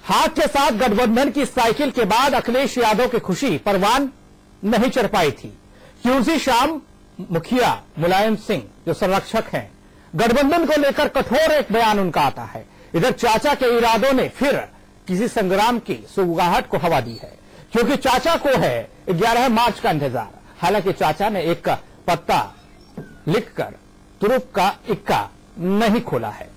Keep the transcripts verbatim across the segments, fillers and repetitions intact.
हाथ के साथ गठबंधन की साइकिल के बाद अखिलेश यादव की खुशी परवान नहीं चढ़ पाई थी कि उसी शाम मुखिया मुलायम सिंह जो संरक्षक हैं, गठबंधन को लेकर कठोर एक बयान उनका आता है। इधर चाचा के इरादों ने फिर किसी संग्राम की सुगबुगाहट को हवा दी है, क्योंकि चाचा को है ग्यारह मार्च का इंतजार। हालांकि चाचा ने एक पत्ता लिखकर तुरुप का इक्का नहीं खोला है।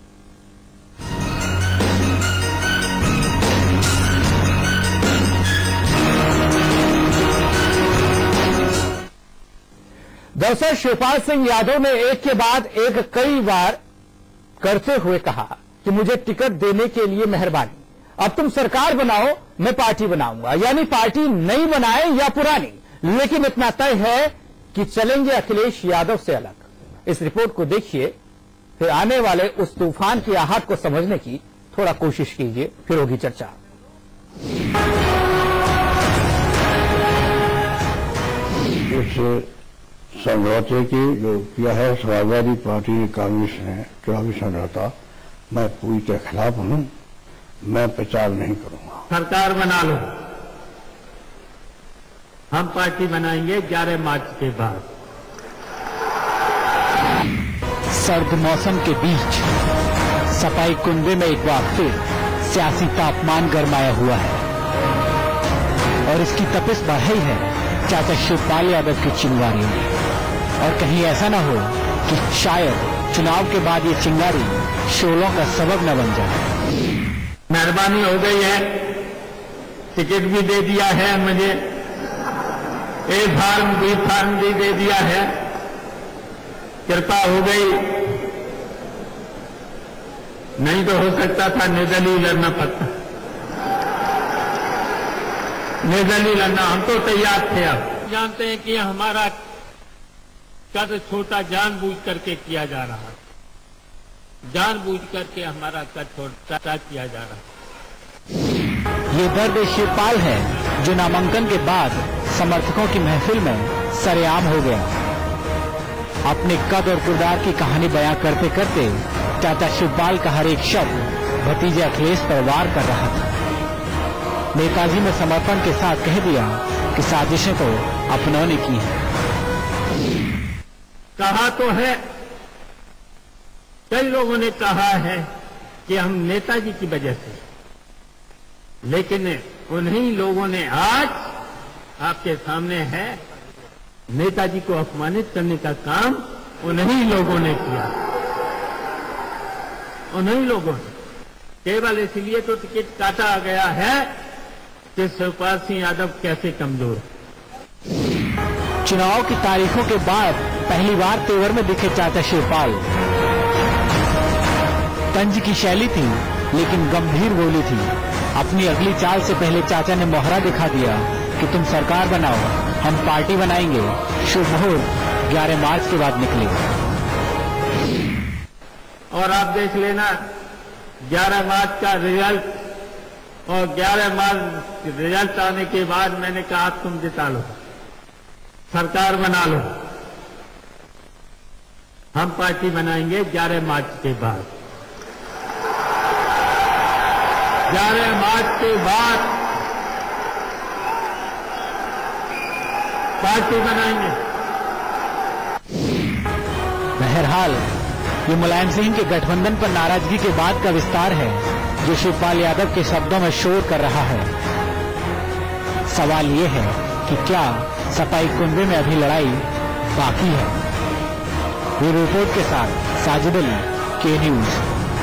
दरअसल शिवपाल सिंह यादव ने एक के बाद एक कई बार करते हुए कहा कि मुझे टिकट देने के लिए मेहरबानी, अब तुम सरकार बनाओ, मैं पार्टी बनाऊंगा। यानी पार्टी नई बनाए या पुरानी, लेकिन इतना तय है कि चलेंगे अखिलेश यादव से अलग। इस रिपोर्ट को देखिए, फिर आने वाले उस तूफान की आहट को समझने की थोड़ा कोशिश कीजिए, फिर होगी चर्चा। समझौते की जो किया है समाजवादी पार्टी ने, कांग्रेस ने चुनावी समझौता, मैं पूरी के खिलाफ हूं। मैं प्रचार नहीं करूंगा। सरकार बना लो, हम पार्टी बनाएंगे ग्यारह मार्च के बाद। सर्द मौसम के बीच सफाई कुंबे में एक बार फिर सियासी तापमान गरमाया हुआ है और इसकी तपिश बढ़ी है चाचा शिवपाल यादव की चिंगारियों में। और कहीं ऐसा न हो कि शायद चुनाव के बाद ये चिंगारी शोलों का सबब न बन जाए। मेहरबानी हो गई है, टिकट भी दे दिया है मुझे, ए फार्म बी फार्म भी दे दिया है, कृपा हो गई। नहीं तो हो सकता था निर्दलीय लड़ना पड़ता, निर्दलीय लड़ना। हम तो तैयार थे। अब जानते हैं कि हमारा कद छोटा जानबूझ करके किया जा रहा है, जानबूझ करके हमारा कद छोटा किया जा रहा है। ये दर्द शिवपाल है जो नामांकन के बाद समर्थकों की महफिल में सरेआम हो गया। अपने कद और किरदार की कहानी बयां करते करते चाचा शिवपाल का हर एक शब्द भतीजे अखिलेश पर वार कर रहा था। नेताजी ने समर्पण के साथ कह दिया कि साजिशें तो अपनों ने की हैं। कहा तो है, कई लोगों ने कहा है कि हम नेताजी की वजह से, लेकिन उन्हीं लोगों ने आज आपके सामने है, नेताजी को अपमानित करने का काम उन्हीं लोगों ने किया, उन्हीं लोगों ने। केवल इसलिए तो टिकट काटा गया है कि शिवपाल सिंह यादव कैसे कमजोर। चुनाव की तारीखों के बाद पहली बार तेवर में दिखे चाचा शिवपाल। तंज की शैली थी लेकिन गंभीर बोली थी। अपनी अगली चाल से पहले चाचा ने मोहरा दिखा दिया कि तुम सरकार बनाओ, हम पार्टी बनाएंगे। शुभ मुहूर्त ग्यारह मार्च के बाद निकलेगा। और आप देख लेना ग्यारह मार्च का रिजल्ट, और ग्यारह मार्च रिजल्ट आने के बाद मैंने कहा तुम जिता लो, सरकार बना लो, हम पार्टी बनाएंगे ग्यारह मार्च के बाद। ग्यारह मार्च के बाद पार्टी बनाएंगे। बहरहाल ये मुलायम सिंह के गठबंधन पर नाराजगी के बाद का विस्तार है जो शिवपाल यादव के शब्दों में शोर कर रहा है। सवाल ये है कि क्या सफाई कुंबे में अभी लड़ाई बाकी है? ये रिपोर्ट के साथ साजिद अली, के न्यूज।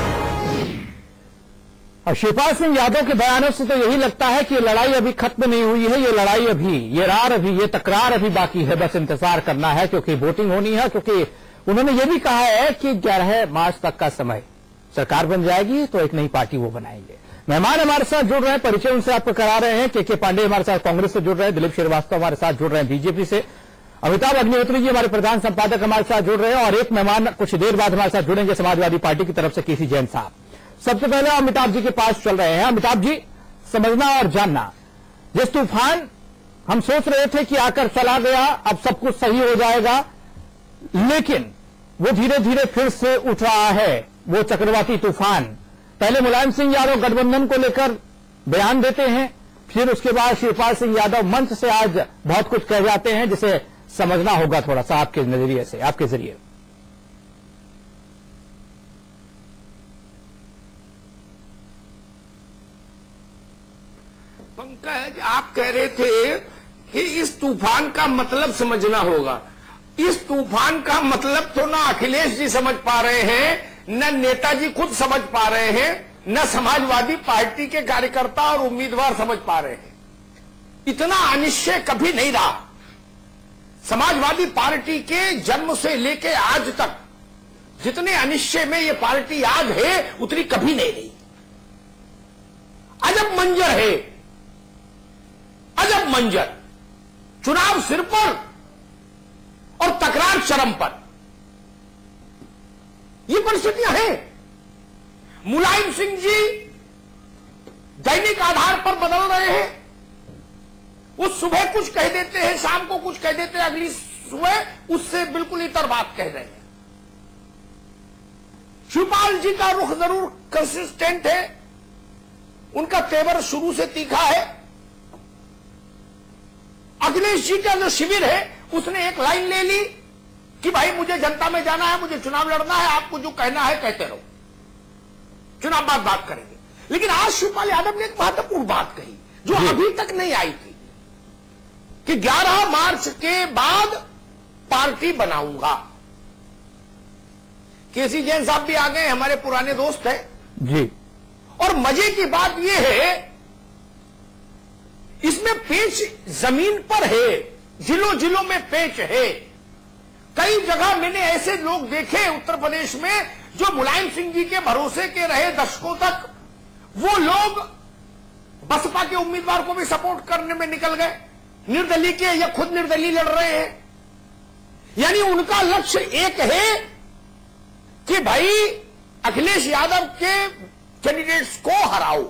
और शिवपाल सिंह यादव के बयानों से तो यही लगता है कि ये लड़ाई अभी खत्म नहीं हुई है। ये लड़ाई अभी, ये रार अभी, ये तकरार अभी बाकी है। बस इंतजार करना है क्योंकि वोटिंग होनी है। क्योंकि उन्होंने ये भी कहा है कि ग्यारह मार्च तक का समय, सरकार बन जाएगी तो एक नई पार्टी वो बनाएंगे। मेहमान हमारे साथ जुड़ रहे हैं, परिचय उनसे आपको करा रहे हैं। के के पांडे हमारे साथ कांग्रेस से जुड़ रहे हैं, दिलीप श्रीवास्तव हमारे साथ जुड़ रहे हैं बीजेपी से, अमिताभ अग्निहोत्री जी हमारे प्रधान संपादक हमारे साथ जुड़ रहे हैं, और एक मेहमान कुछ देर बाद हमारे साथ जुड़ेंगे समाजवादी पार्टी की तरफ से केसी जैन साहब। सबसे पहले अमिताभ जी के पास चल रहे हैं। अमिताभ जी, समझना और जानना, जिस तूफान हम सोच रहे थे कि आकर चला गया, अब सब कुछ सही हो जाएगा, लेकिन वो धीरे धीरे फिर से उठ रहा है, वो चक्रवाती तूफान। पहले मुलायम सिंह यादव गठबंधन को लेकर बयान देते हैं, फिर उसके बाद शिवपाल सिंह यादव मंच से आज बहुत कुछ कह जाते हैं, जिसे समझना होगा थोड़ा सा आपके नजरिए से, आपके जरिए। पंकज, आप कह रहे थे कि इस तूफान का मतलब समझना होगा। इस तूफान का मतलब तो ना अखिलेश जी समझ पा रहे हैं, न नेताजी खुद समझ पा रहे हैं, न समाजवादी पार्टी के कार्यकर्ता और उम्मीदवार समझ पा रहे हैं। इतना अनिश्चय कभी नहीं रहा। समाजवादी पार्टी के जन्म से लेकर आज तक जितने अनिश्चय में ये पार्टी आज है, उतनी कभी नहीं रही। अजब मंजर है, अजब मंजर। चुनाव सिर पर और तकरार चरम पर, ये परिस्थितियां हैं। मुलायम सिंह जी दैनिक आधार पर बदल रहे हैं। वो सुबह कुछ कह देते हैं, शाम को कुछ कह देते हैं, अगली सुबह उससे बिल्कुल इतर बात कह रहे हैं। शिवपाल जी का रुख जरूर कंसिस्टेंट है, उनका तेवर शुरू से तीखा है। अखिलेश जी का जो शिविर है, उसने एक लाइन ले ली कि भाई मुझे जनता में जाना है, मुझे चुनाव लड़ना है, आपको जो कहना है कहते रहो, चुनाव बाद बात करेंगे। लेकिन आज शिवपाल यादव ने एक महत्वपूर्ण बात कही जो अभी तक नहीं आई थी कि ग्यारह मार्च के बाद पार्टी बनाऊंगा। केसी जैन साहब भी आ गए, हमारे पुराने दोस्त हैं जी। और मजे की बात यह है, इसमें पेच जमीन पर है, जिलों जिलों में पेच है। कई जगह मैंने ऐसे लोग देखे उत्तर प्रदेश में जो मुलायम सिंह जी के भरोसे के रहे दशकों तक, वो लोग बसपा के उम्मीदवार को भी सपोर्ट करने में निकल गए, निर्दलीय के या खुद निर्दलीय लड़ रहे हैं। यानी उनका लक्ष्य एक है कि भाई अखिलेश यादव के कैंडिडेट्स को हराओ।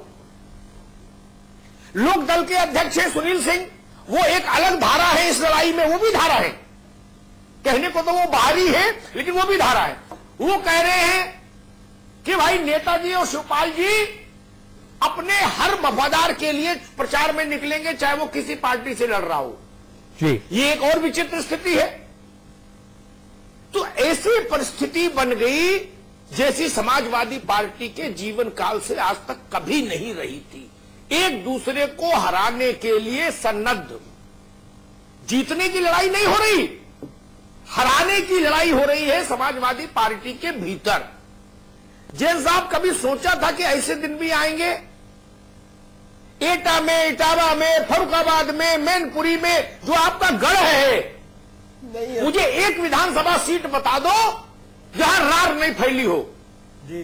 लोक दल के अध्यक्ष हैं सुनील सिंह, वो एक अलग धारा है इस लड़ाई में, वो भी धारा है, कहने को तो वो बाहरी है लेकिन वो भी धारा है। वो कह रहे हैं कि भाई नेताजी और शिवपाल जी अपने हर वफादार के लिए प्रचार में निकलेंगे, चाहे वो किसी पार्टी से लड़ रहा हो जी। ये एक और विचित्र स्थिति है। तो ऐसी परिस्थिति बन गई जैसी समाजवादी पार्टी के जीवन काल से आज तक कभी नहीं रही थी। एक दूसरे को हराने के लिए सन्नद्ध, जीतने की लड़ाई नहीं हो रही, हराने की लड़ाई हो रही है समाजवादी पार्टी के भीतर। जैन साहब कभी सोचा था कि ऐसे दिन भी आएंगे? एटा में, इटावा में, फरुखाबाद में, मैनपुरी में जो आपका गढ़ है, नहीं, मुझे एक विधानसभा सीट बता दो जहां रार नहीं फैली हो। जी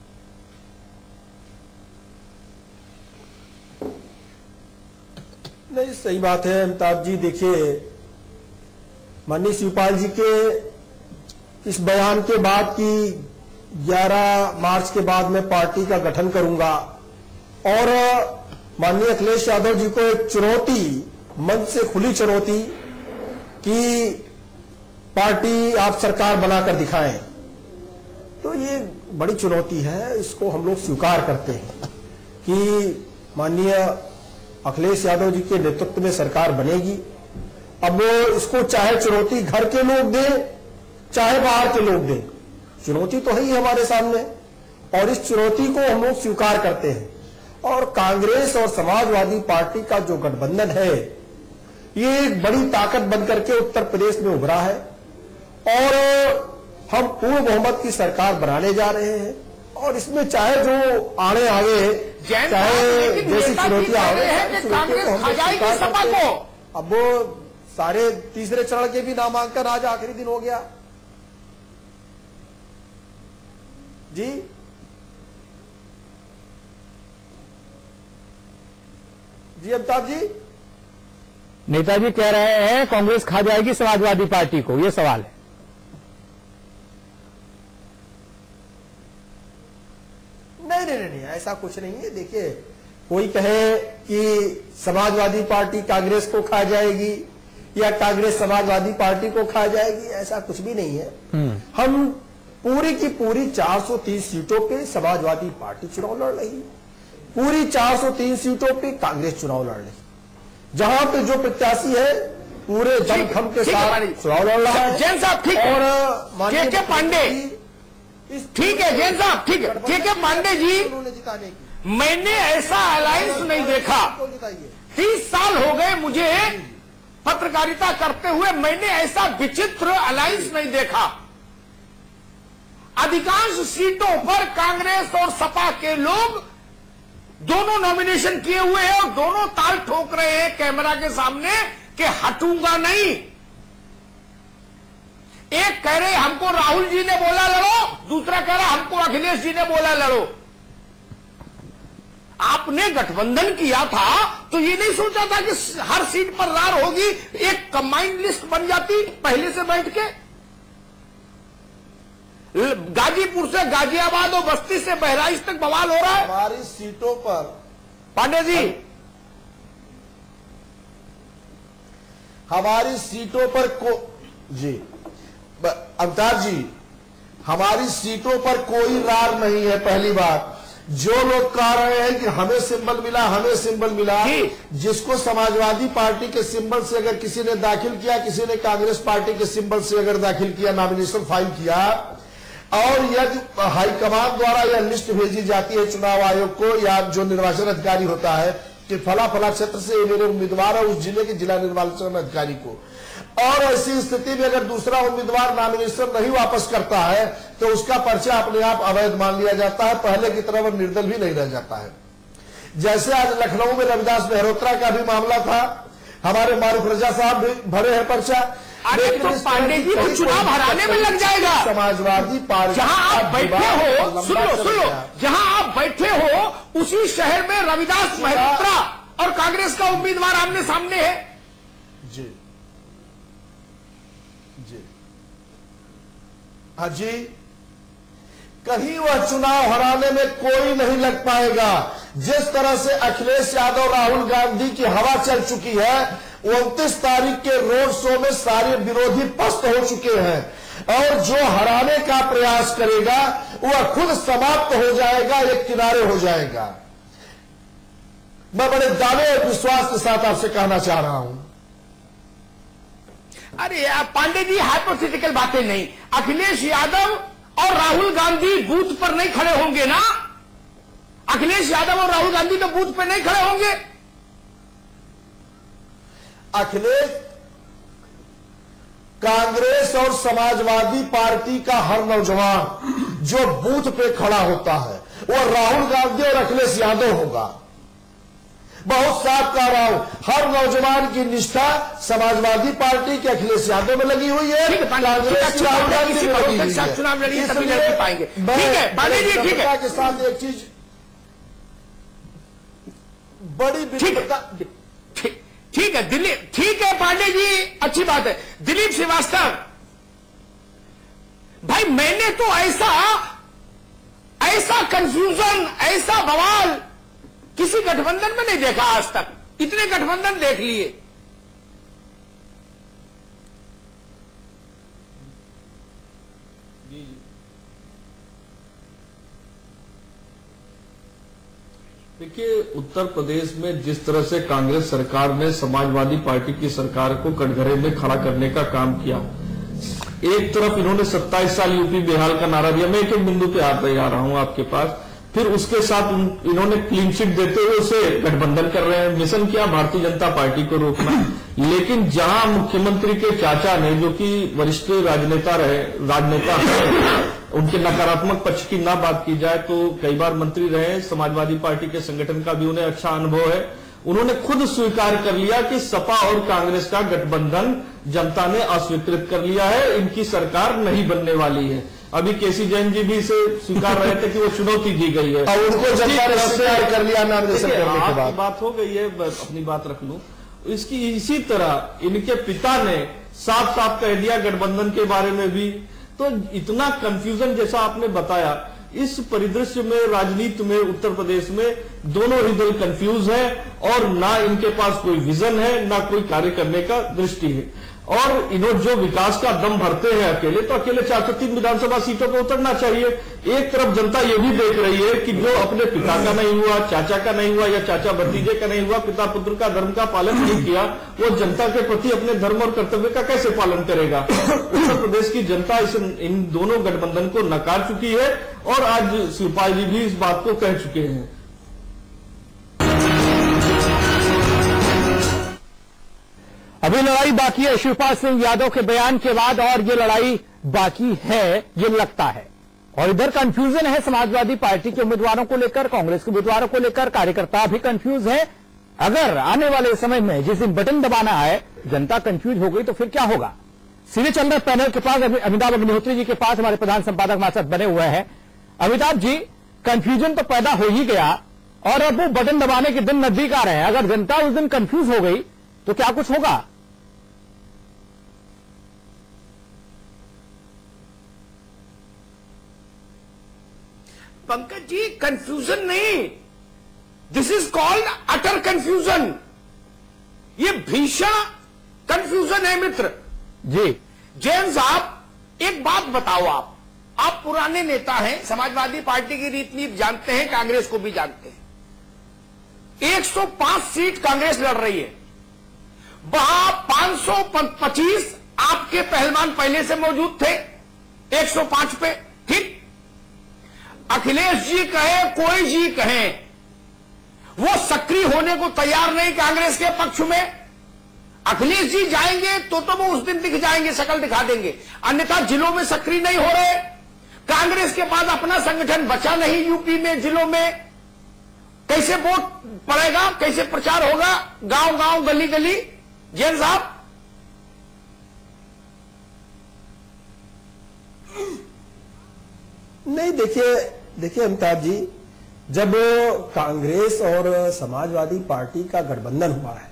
नहीं, सही बात है अमिताभ जी। देखिए, माननीय शिवपाल जी के इस बयान के बाद कि ग्यारह मार्च के बाद मैं पार्टी का गठन करूंगा, और माननीय अखिलेश यादव जी को एक चुनौती, मंच से खुली चुनौती कि पार्टी आप सरकार बनाकर दिखाएं, तो ये बड़ी चुनौती है। इसको हम लोग स्वीकार करते हैं कि माननीय अखिलेश यादव जी के नेतृत्व में सरकार बनेगी। अब इसको चाहे चुनौती घर के लोग दें, चाहे बाहर के लोग दें, चुनौती तो है ही हमारे सामने, और इस चुनौती को हम लोग स्वीकार करते हैं। और कांग्रेस और समाजवादी पार्टी का जो गठबंधन है, ये एक बड़ी ताकत बनकर के उत्तर प्रदेश में उभरा है, और हम पूर्ण बहुमत की सरकार बनाने जा रहे हैं। और इसमें चाहे जो आने आगे चाहे जैसी चुनौतियां आ रही हैं, अब वो सारे तीसरे चरण के भी नामांकन आज आखिरी दिन हो गया जी। जी अमिताभ जी, नेताजी कह रहे हैं कांग्रेस खा जाएगी समाजवादी पार्टी को, ये सवाल है। नहीं नहीं नहीं, ऐसा कुछ नहीं है। देखिए, कोई कहे कि समाजवादी पार्टी कांग्रेस को खा जाएगी या कांग्रेस समाजवादी पार्टी को खा जाएगी, ऐसा कुछ भी नहीं है। हम पूरी की पूरी चार सौ तीस सीटों पे समाजवादी पार्टी चुनाव लड़ रही है, पूरी चार सौ तीन सीटों पे कांग्रेस चुनाव लड़ रही है। जहां पे जो प्रत्याशी है पूरे दमखम के साथ चुनाव लड़ रहा है। जैन साहब ठीक है, और के के पांडे ठीक है, जैन साहब ठीक है, के के पांडे जी, जिताने की मैंने ऐसा अलायंस नहीं देखा। तीस साल हो गए मुझे पत्रकारिता करते हुए, मैंने ऐसा विचित्र अलायंस नहीं देखा। अधिकांश सीटों पर कांग्रेस और सपा के लोग दोनों नॉमिनेशन किए हुए हैं और दोनों ताल ठोक रहे हैं कैमरा के सामने कि हटूंगा नहीं। एक कह रहे हमको राहुल जी ने बोला लड़ो, दूसरा कह रहा हमको अखिलेश जी ने बोला लड़ो। आपने गठबंधन किया था तो ये नहीं सोचा था कि हर सीट पर रार होगी, एक कंबाइंड लिस्ट बन जाती पहले से बैठ के। गाजीपुर से गाजियाबाद और बस्ती से बहराइच तक बवाल हो रहा है हमारी सीटों पर। पांडे जी, हमारी सीटों पर को जी अमिताभ जी, हमारी सीटों पर कोई रार नहीं है। पहली बात, जो लोग कह रहे हैं कि हमें सिंबल मिला, हमें सिंबल मिला, जिसको समाजवादी पार्टी के सिंबल से अगर किसी ने दाखिल किया, किसी ने कांग्रेस पार्टी के सिंबल से अगर दाखिल किया, नॉमिनेशन फाइल किया, और यदि हाईकमान द्वारा यह लिस्ट भेजी जाती है चुनाव आयोग को या जो निर्वाचन अधिकारी होता है कि फला फला क्षेत्र से मेरे उम्मीदवार है, उस जिले के जिला निर्वाचन अधिकारी को, और ऐसी स्थिति में अगर दूसरा उम्मीदवार नॉमिनेशन नहीं वापस करता है तो उसका पर्चा अपने आप अवैध मान लिया जाता है, पहले की तरह वह निर्दल भी नहीं रह जाता है। जैसे आज लखनऊ में रविदास मेहरोत्रा का भी मामला था, हमारे मारूफ रजा साहब भी भरे हैं पर्चा। अरे तो पांडे जी वो चुनाव हराने में लग जाएगा। समाजवादी पार्टी जहां आप बैठे हो, सुन लो सुन लो, जहां आप बैठे हो उसी शहर में रविदास मेहरोत्रा और कांग्रेस का उम्मीदवार आमने सामने है। जी जी हाँ जी, कहीं वह चुनाव हराने में कोई नहीं लग पाएगा। जिस तरह से अखिलेश यादव राहुल गांधी की हवा चल चुकी है, उनतीस तारीख के रोड शो में सारे विरोधी पस्त हो चुके हैं, और जो हराने का प्रयास करेगा वह खुद समाप्त हो जाएगा, एक किनारे हो जाएगा। मैं बड़े दावे और विश्वास के साथ आपसे कहना चाह रहा हूं। अरे पांडे जी, हाइपोथेटिकल बातें नहीं। अखिलेश यादव और राहुल गांधी बूथ पर नहीं खड़े होंगे ना? अखिलेश यादव और राहुल गांधी तो बूथ पर नहीं खड़े होंगे। अखिलेश, कांग्रेस और समाजवादी पार्टी का हर नौजवान जो बूथ पे खड़ा होता है वो राहुल गांधी और अखिलेश यादव होगा। बहुत साफ कह रहा हूं, हर नौजवान की निष्ठा समाजवादी पार्टी के अखिलेश यादव में लगी हुई है, कांग्रेस की राहुल गांधी में लगी हुई है। चुनाव लड़िए तभी लड़ पाएंगे। ठीक है पांडे जी, ठीक है। के साथ एक चीज बड़ी विविधता, ठीक है दिलीप, ठीक है पांडे जी, अच्छी बात है। दिलीप श्रीवास्तव भाई, मैंने तो ऐसा ऐसा कंफ्यूजन, ऐसा बवाल किसी गठबंधन में नहीं देखा आज तक। इतने गठबंधन देख लिए। देखिए, उत्तर प्रदेश में जिस तरह से कांग्रेस सरकार ने समाजवादी पार्टी की सरकार को कटघरे में खड़ा करने का काम किया, एक तरफ इन्होंने सत्ताईस साल यूपी बिहार का नारा दिया। मैं एक एक बिंदु पे आते आ रहा हूं आपके पास। फिर उसके साथ इन्होंने क्लीन चिट देते हुए उसे गठबंधन कर रहे हैं। मिशन किया भारतीय जनता पार्टी को रोकना, लेकिन जहां मुख्यमंत्री के चाचा ने, जो कि वरिष्ठ राजनेता रहे राजनेता हैं, उनके नकारात्मक पक्ष की ना बात की जाए तो कई बार मंत्री रहे, समाजवादी पार्टी के संगठन का भी उन्हें अच्छा अनुभव है। उन्होंने खुद स्वीकार कर लिया कि सपा और कांग्रेस का गठबंधन जनता ने अस्वीकृत कर लिया है, इनकी सरकार नहीं बनने वाली है। अभी केसी जैन जी भी इसे स्वीकार रहे थे कि वो चुनौती दी गई है और उनको जनता ने स्वीकार कर लिया नॉमिनेशन करने के बाद। बात हो गई है, अपनी बात रख लूं। इसकी इसी तरह इनके पिता ने साफ साफ कह दिया गठबंधन के बारे में भी। तो इतना कंफ्यूजन जैसा आपने बताया, इस परिदृश्य में राजनीति में उत्तर प्रदेश में दोनों ही दल कंफ्यूज है और ना इनके पास कोई विजन है, ना कोई कार्य करने का दृष्टि है। और इन्होंने जो विकास का दम भरते हैं अकेले, तो अकेले चार सौ तीन विधानसभा सीटों पर उतरना चाहिए। एक तरफ जनता ये भी देख रही है कि जो अपने पिता का नहीं हुआ, चाचा का नहीं हुआ या चाचा भतीजे का नहीं हुआ, पिता पुत्र का धर्म का पालन नहीं किया, वो जनता के प्रति अपने धर्म और कर्तव्य का कैसे पालन करेगा। उत्तर प्रदेश की जनता इस इन दोनों गठबंधन को नकार चुकी है और आज शिवपाल जी भी इस बात को कह चुके हैं। अभी लड़ाई बाकी है शिवपाल सिंह यादव के बयान के बाद, और ये लड़ाई बाकी है ये लगता है। और इधर कंफ्यूजन है समाजवादी पार्टी के उम्मीदवारों को लेकर, कांग्रेस के उम्मीदवारों को लेकर, कार्यकर्ता भी कंफ्यूज है। अगर आने वाले समय में जिस दिन बटन दबाना है जनता कंफ्यूज हो गई तो फिर क्या होगा। सीधे चल रहे पैनल के पास, अमिताभ अग्निहोत्री जी के पास हमारे प्रधान संपादक हमारे साथ बने हुए हैं। अमिताभ जी, कंफ्यूजन तो पैदा हो ही गया और अब वो बटन दबाने के दिन नजदीक आ रहे हैं। अगर जनता उस दिन कंफ्यूज हो गई तो क्या कुछ होगा। पंकज जी, कंफ्यूजन नहीं, this is called utter confusion. ये भीषण कंफ्यूजन है मित्र जी। जैन साहब, एक बात बताओ, आप आप पुराने नेता हैं, समाजवादी पार्टी की रीत नीति जानते हैं, कांग्रेस को भी जानते हैं। एक सौ पांच सीट कांग्रेस लड़ रही है, वहां पांच सौ पच्चीस आपके पहलवान पहले से मौजूद थे एक सौ पांच पे, ठीक। अखिलेश जी कहे, कोई जी कहे, वो सक्रिय होने को तैयार नहीं कांग्रेस के पक्ष में। अखिलेश जी जाएंगे तो तो वो उस दिन दिख जाएंगे, शक्ल दिखा देंगे, अन्यथा जिलों में सक्रिय नहीं हो रहे। कांग्रेस के पास अपना संगठन बचा नहीं यूपी में, जिलों में कैसे वोट पड़ेगा, कैसे प्रचार होगा, गांव गांव गली गली। जैन साहब, नहीं, देखिए देखिए अमिताभ जी, जब कांग्रेस और समाजवादी पार्टी का गठबंधन हुआ है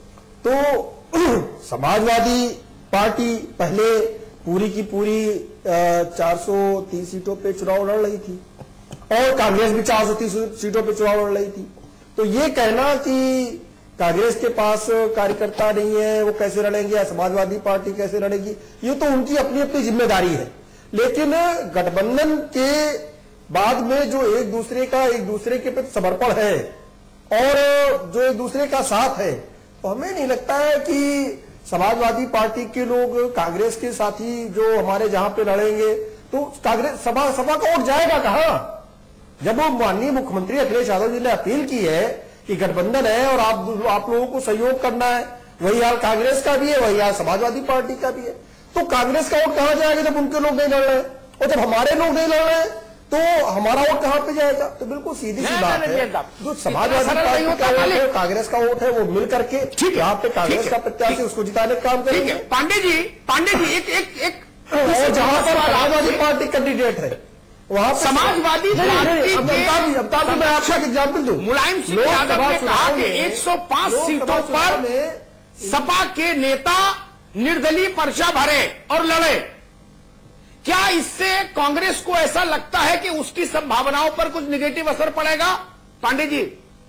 तो समाजवादी पार्टी पहले पूरी की पूरी चार सौ तीस सीटों पे चुनाव लड़ रही थी और कांग्रेस भी चार सौ तीस सीटों पे चुनाव लड़ रही थी। तो ये कहना कि कांग्रेस के पास कार्यकर्ता नहीं है, वो कैसे लड़ेंगे, या समाजवादी पार्टी कैसे लड़ेगी, ये तो उनकी अपनी अपनी जिम्मेदारी है। लेकिन गठबंधन के बाद में जो एक दूसरे का एक दूसरे के प्रति समर्पण है और जो एक दूसरे का साथ है, तो हमें नहीं लगता है कि समाजवादी पार्टी के लोग कांग्रेस के साथी जो हमारे जहां पे लड़ेंगे तो कांग्रेस सभा सभा का वोट जाएगा कहां। जब वो माननीय मुख्यमंत्री अखिलेश यादव जी ने अपील की है कि गठबंधन है और आप आप लोगों को सहयोग करना है, वही हाल कांग्रेस का भी है, वही हाल समाजवादी पार्टी का भी है। तो कांग्रेस का वोट कहां जाएगा जब उनके लोग नहीं लड़ रहे हैं, और जब हमारे लोग नहीं लड़ रहे हैं तो हमारा वोट कहां पे जाएगा। तो बिल्कुल सीधी सी बात है, जो समाजवादी पार्टी का वोट है, कांग्रेस का वोट है, वो मिल करके यहाँ पे कांग्रेस का प्रत्याशी उसको जिताने का काम करेंगे। पांडे जी, पांडे जी, एक एक एक और जहां पर समाजवादी पार्टी कैंडिडेट है वहां समाजवादी पार्टी के मैं आपका एग्जाम्पल दूं, मुलायम सिंह यादव ने कहा कि एक सौ पांच सीटों पर सपा के नेता निर्दलीय पर्चा भरे और लड़े। क्या इससे कांग्रेस को ऐसा लगता है कि उसकी संभावनाओं पर कुछ निगेटिव असर पड़ेगा। पांडे जी,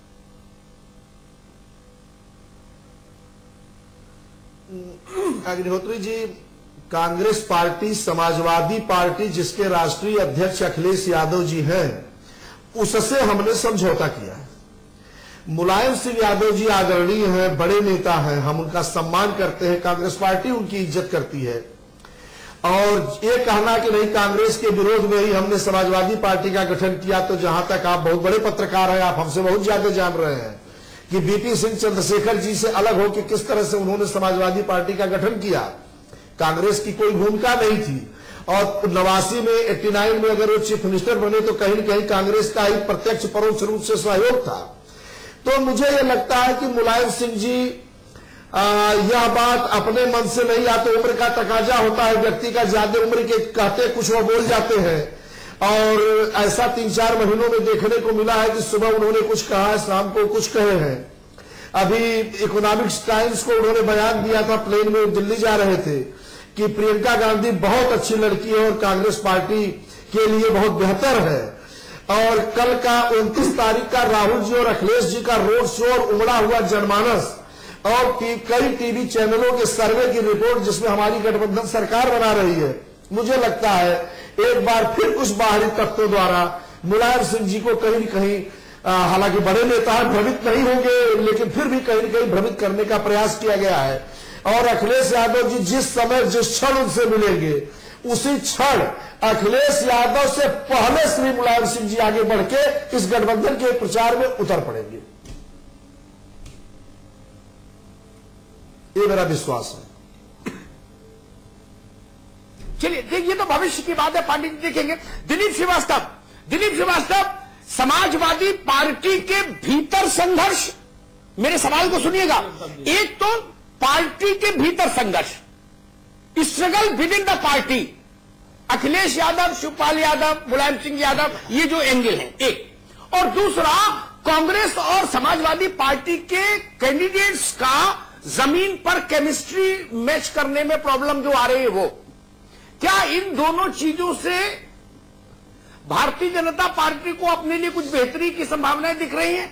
अग्निहोत्री जी, कांग्रेस पार्टी, समाजवादी पार्टी जिसके राष्ट्रीय अध्यक्ष अखिलेश यादव जी हैं, उससे हमने समझौता किया है। मुलायम सिंह यादव जी आदरणीय हैं, बड़े नेता हैं, हम उनका सम्मान करते हैं, कांग्रेस पार्टी उनकी इज्जत करती है। और ये कहना कि नहीं कांग्रेस के विरोध में ही हमने समाजवादी पार्टी का गठन किया, तो जहां तक आप बहुत बड़े पत्रकार हैं, आप हमसे बहुत ज्यादा जान रहे हैं कि बीपी सिंह चंद्रशेखर जी से अलग होकर किस तरह से उन्होंने समाजवादी पार्टी का गठन किया। कांग्रेस की कोई भूमिका नहीं थी और नवासी में नवासी में अगर वो चीफ मिनिस्टर बने तो कहीं न कहीं कांग्रेस का ही प्रत्यक्ष परोक्ष रूप से सहयोग था। तो मुझे यह लगता है कि मुलायम सिंह जी आ, यह बात अपने मन से नहीं, या तो उम्र का तकाजा होता है, व्यक्ति का ज्यादा उम्र के कहते कुछ वो बोल जाते हैं। और ऐसा तीन चार महीनों में देखने को मिला है कि सुबह उन्होंने कुछ कहा है, शाम को कुछ कहे हैं। अभी इकोनॉमिक्स टाइम्स को उन्होंने बयान दिया था, प्लेन में दिल्ली जा रहे थे, कि प्रियंका गांधी बहुत अच्छी लड़की है और कांग्रेस पार्टी के लिए बहुत बेहतर है। और कल का उनतीस तारीख का राहुल जी और अखिलेश जी का रोड शो और उमड़ा हुआ जनमानस और टी, कई टीवी चैनलों के सर्वे की रिपोर्ट जिसमें हमारी गठबंधन सरकार बना रही है, मुझे लगता है एक बार फिर कुछ बाहरी तत्वों द्वारा मुलायम सिंह जी को कहीं न कहीं, हालांकि बड़े नेता भ्रमित नहीं होंगे, लेकिन फिर भी कहीं न कहीं भ्रमित करने का प्रयास किया गया है। और अखिलेश यादव जी जिस समय जिस क्षण उनसे मिलेंगे, उसी क्षण अखिलेश यादव से पहले श्री मुलायम सिंह जी आगे बढ़ के इस गठबंधन के प्रचार में उतर पड़ेंगे, ये मेरा विश्वास है। चलिए देखिए, तो भविष्य की बात है, पांडित जी देखेंगे। दिलीप श्रीवास्तव, दिलीप श्रीवास्तव, समाजवादी पार्टी के भीतर संघर्ष, मेरे सवाल को सुनिएगा। एक तो पार्टी के भीतर संघर्ष, struggle within the party, Akhilesh Yadav, Shivpal Yadav, Mulayam Singh Yadav, ये जो एंगल है एक। और दूसरा, कांग्रेस और समाजवादी पार्टी के कैंडिडेट्स का जमीन पर केमिस्ट्री मैच करने में प्रॉब्लम जो आ रही है, वो क्या इन दोनों चीजों से भारतीय जनता पार्टी को अपने लिए कुछ बेहतरी की संभावनाएं दिख रही हैं?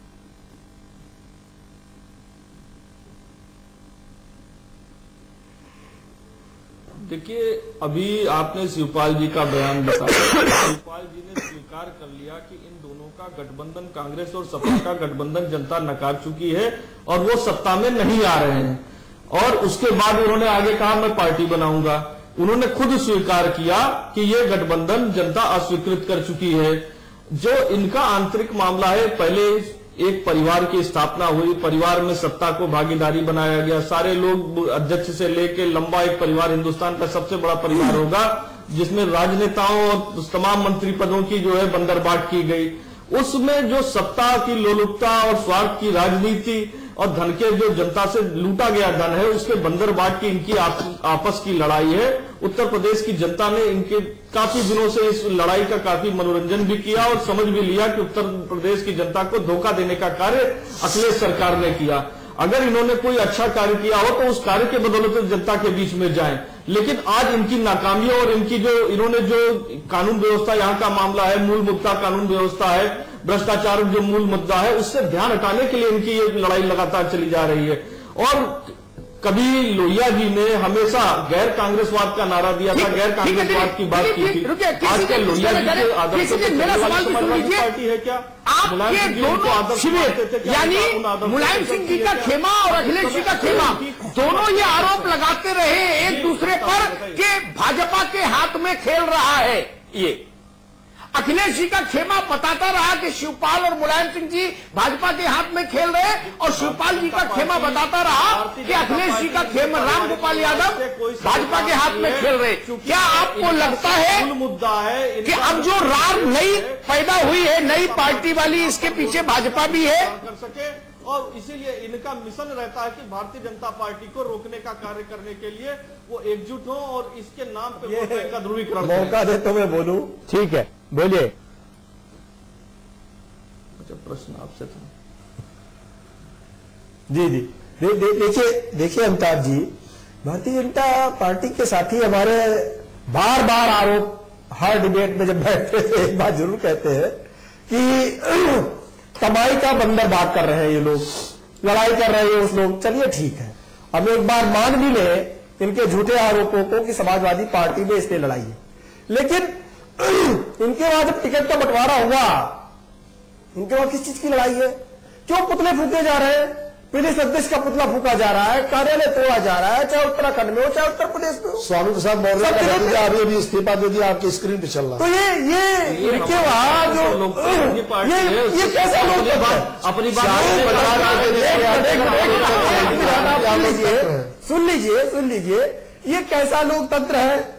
देखिए, अभी आपने शिवपाल जी का बयान बताया। शिवपाल जी ने स्वीकार कर लिया कि इन दोनों का गठबंधन, कांग्रेस और सपा का गठबंधन जनता नकार चुकी है और वो सत्ता में नहीं आ रहे हैं। और उसके बाद उन्होंने आगे कहा मैं पार्टी बनाऊंगा। उन्होंने खुद स्वीकार किया कि ये गठबंधन जनता अस्वीकृत कर चुकी है। जो इनका आंतरिक मामला है, पहले एक परिवार की स्थापना हुई, परिवार में सत्ता को भागीदारी बनाया गया, सारे लोग अध्यक्ष से लेकर लंबा एक परिवार हिंदुस्तान का सबसे बड़ा परिवार होगा, जिसमें राजनेताओं और तमाम मंत्री पदों की जो है बंदरबाट की गई। उसमें जो सत्ता की लोलुपता और स्वार्थ की राजनीति और धन के जो जनता से लूटा गया धन है, उसके बंदरबाट की इनकी आप, आपस की लड़ाई है। उत्तर प्रदेश की जनता ने इनके काफी दिनों से इस लड़ाई का काफी मनोरंजन भी किया और समझ भी लिया कि उत्तर प्रदेश की जनता को धोखा देने का कार्य अखिलेश सरकार ने किया। अगर इन्होंने कोई अच्छा कार्य किया हो तो उस कार्य के बदौलत जनता के बीच में जाएं। लेकिन आज इनकी नाकामियों और इनकी जो इन्होंने जो कानून व्यवस्था, यहाँ का मामला है, मूल मुद्दा कानून व्यवस्था है, भ्रष्टाचार जो मूल मुद्दा है, उससे ध्यान हटाने के लिए इनकी ये लड़ाई लगातार चली जा रही है। और कभी लोहिया जी ने हमेशा गैर कांग्रेसवाद का नारा दिया था, गैर कांग्रेसवाद की बात की थी। आजकल लोहिया जी के आदर्श समाजवादी पार्टी है क्या? आपके दोनों शिविर, यानी मुलायम सिंह जी का खेमा और अखिलेश जी का खेमा, दोनों ये आरोप लगाते रहे एक दूसरे पर कि भाजपा के हाथ में खेल रहा है। ये अखिलेश जी का खेमा बताता रहा कि शिवपाल और मुलायम सिंह जी भाजपा के हाथ में खेल रहे, और शिवपाल जी का खेमा बताता रहा कि अखिलेश जी का खेमा राम गोपाल यादव भाजपा के हाथ में खेल रहे। क्या आपको लगता है मुद्दा है कि अब जो रार नई पैदा हुई है, नई पार्टी वाली, इसके पीछे भाजपा भी है कर सके? और इसीलिए इनका मिशन रहता है कि भारतीय जनता पार्टी को रोकने का कार्य करने के लिए वो एकजुट हो और इसके नाम पे वोट का ध्रुवीकरण। मौका दे तो मैं बोलूं। ठीक है, बोलिए। अच्छा, प्रश्न आपसे था। जी जी दे, दे, देखिए देखिए अमिताभ जी, भारतीय जनता पार्टी के साथी हमारे बार बार आरोप, हर डिबेट में जब बैठते थे एक बात जरूर कहते हैं कि कमाई का बंदरबाट कर रहे हैं ये लोग, लड़ाई कर रहे हैं उस लोग। चलिए ठीक है, अब एक बार मान भी ले इनके झूठे आरोपों को कि समाजवादी पार्टी में इसलिए लड़ाई है, लेकिन इनके बाद जब टिकट का बंटवारा हुआ, इनके बाद किस चीज की लड़ाई है? क्यों पुतले फूके जा रहे हैं? प्रदेश अध्यक्ष का पुतला फूका जा रहा है, कार्यालय तोड़ा जा रहा है, चाहे उत्तराखंड में हो चाहे उत्तर प्रदेश में हो। स्वामी प्रसाद मौर्य का अभी अभी इस्तीफा दे दिया, आपकी स्क्रीन पे चल रहा है। तो ये ये इनके वहां जो ये ये कैसा लोग अपनी सुन लीजिए सुन लीजिए ये कैसा लोकतंत्र है?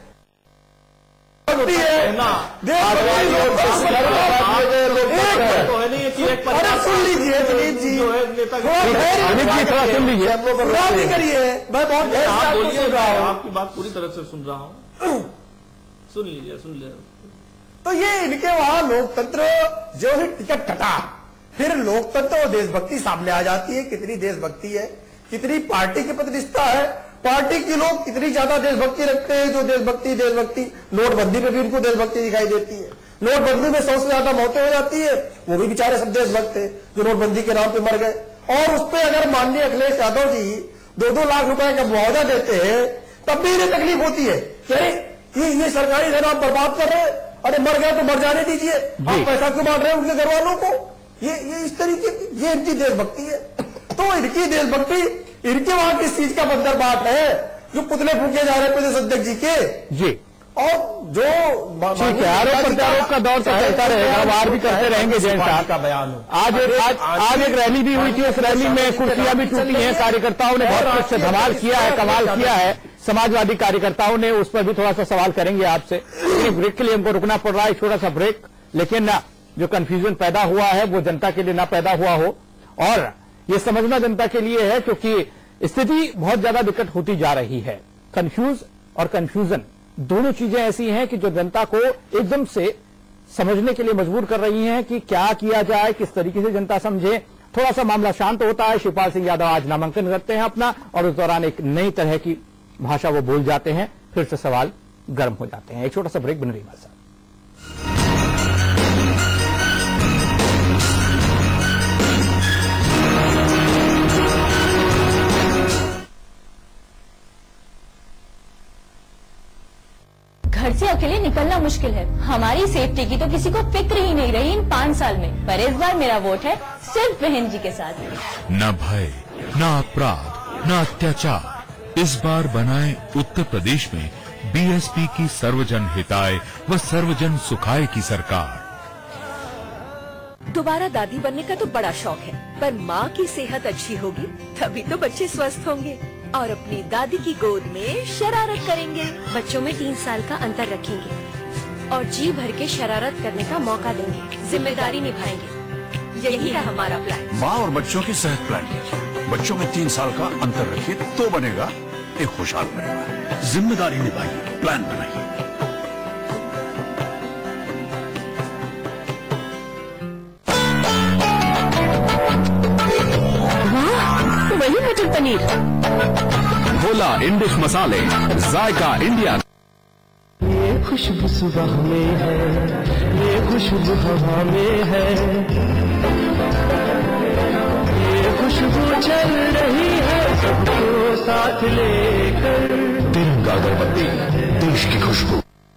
अरे सुन लीजिए दिलीप जी, थोड़ा सुन लीजिए, नहीं करिए, मैं बहुत सुन रहा हूँ, आपकी बात पूरी तरह से सुन रहा हूँ। सुन लीजिए सुन लीजिए। तो ये इनके वहां लोकतंत्र जो है टिकट कटा, फिर लोकतंत्र और देशभक्ति सामने आ जाती है। कितनी देशभक्ति है, कितनी पार्टी की प्रतिष्ठा है, पार्टी के लोग इतनी ज्यादा देशभक्ति रखते हैं। जो देशभक्ति देशभक्ति नोटबंदी में भी उनको देशभक्ति दिखाई देती है। नोटबंदी में सौ से ज्यादा मौतें हो जाती है, वो भी बेचारे सब देशभक्त थे जो नोटबंदी के नाम पे मर गए। और उस पर अगर माननीय अखिलेश यादव जी दो दो लाख रुपए का मुआवजा देते हैं तब भी इन्हें तकलीफ होती है कि ये ये सरकारी धन आप बर्बाद कर रहे हैं, अरे मर गए तो मर जाने दीजिए, आप पैसा क्यों बांट रहे हैं उनके घर वालों को। ये ये इस तरीके की ये इनकी देशभक्ति है। तो इनकी देशभक्ति इनके वहां किस चीज का बंदर बात है जो पुतले फूके जा रहे हैं प्रदेश अध्यक्ष जी के जी। और जो ठीक है, आरोप प्रत्यारोप का दौर तो चलता रहेगा, वार भी करते रहेंगे। जैन साहब का बयान आज एक आज, आज एक रैली भी हुई थी, उस रैली में कुर्सियां भी टूटी हैं, कार्यकर्ताओं ने बहुत कुछ धमाल किया है, कमाल किया है समाजवादी कार्यकर्ताओं ने। उस पर भी थोड़ा सा सवाल करेंगे आपसे, लेकिन ब्रेक के लिए हमको रुकना पड़ रहा है, छोटा सा ब्रेक। लेकिन जो कंफ्यूजन पैदा हुआ है वो जनता के लिए ना पैदा हुआ हो, और ये समझना जनता के लिए है क्योंकि स्थिति बहुत ज्यादा विकट होती जा रही है। कंफ्यूज और कंफ्यूजन दोनों चीजें ऐसी हैं कि जो जनता को एकदम से समझने के लिए मजबूर कर रही हैं कि क्या किया जाए, किस तरीके से जनता समझे। थोड़ा सा मामला शांत होता है। शिवपाल सिंह यादव आज नामांकन करते हैं अपना, और उस दौरान एक नई तरह की भाषा वो बोल जाते हैं, फिर से सवाल गर्म हो जाते हैं। एक छोटा सा ब्रेक, बन रही भाषा। घर से अकेले निकलना मुश्किल है। हमारी सेफ्टी की तो किसी को फिक्र ही नहीं रही इन पांच साल में, पर इस बार मेरा वोट है सिर्फ बहन जी के साथ। न भय, न अपराध, न अत्याचार। इस बार बनाए उत्तर प्रदेश में बीएसपी की सर्वजन हिताय व सर्वजन सुखाय की सरकार। दोबारा दादी बनने का तो बड़ा शौक है, पर माँ की सेहत अच्छी होगी तभी तो बच्चे स्वस्थ होंगे और अपनी दादी की गोद में शरारत करेंगे। बच्चों में तीन साल का अंतर रखेंगे और जी भर के शरारत करने का मौका देंगे, जिम्मेदारी निभाएंगे। यही है हमारा प्लान। माँ और बच्चों की सेहत प्लान। बच्चों में तीन साल का अंतर रखिए तो बनेगा एक खुशहाल परिवार। जिम्मेदारी निभाइए, प्लान बनाइए। वही मटर पनीर, भोला इंडिश मसाले, जायका इंडिया। ये खुशबू सुबह में है, ये खुशबू हवा में है, ये खुशबू चल रही है सबको साथ लेकर। तिरंगा अगरबत्ती, देश की खुशबू।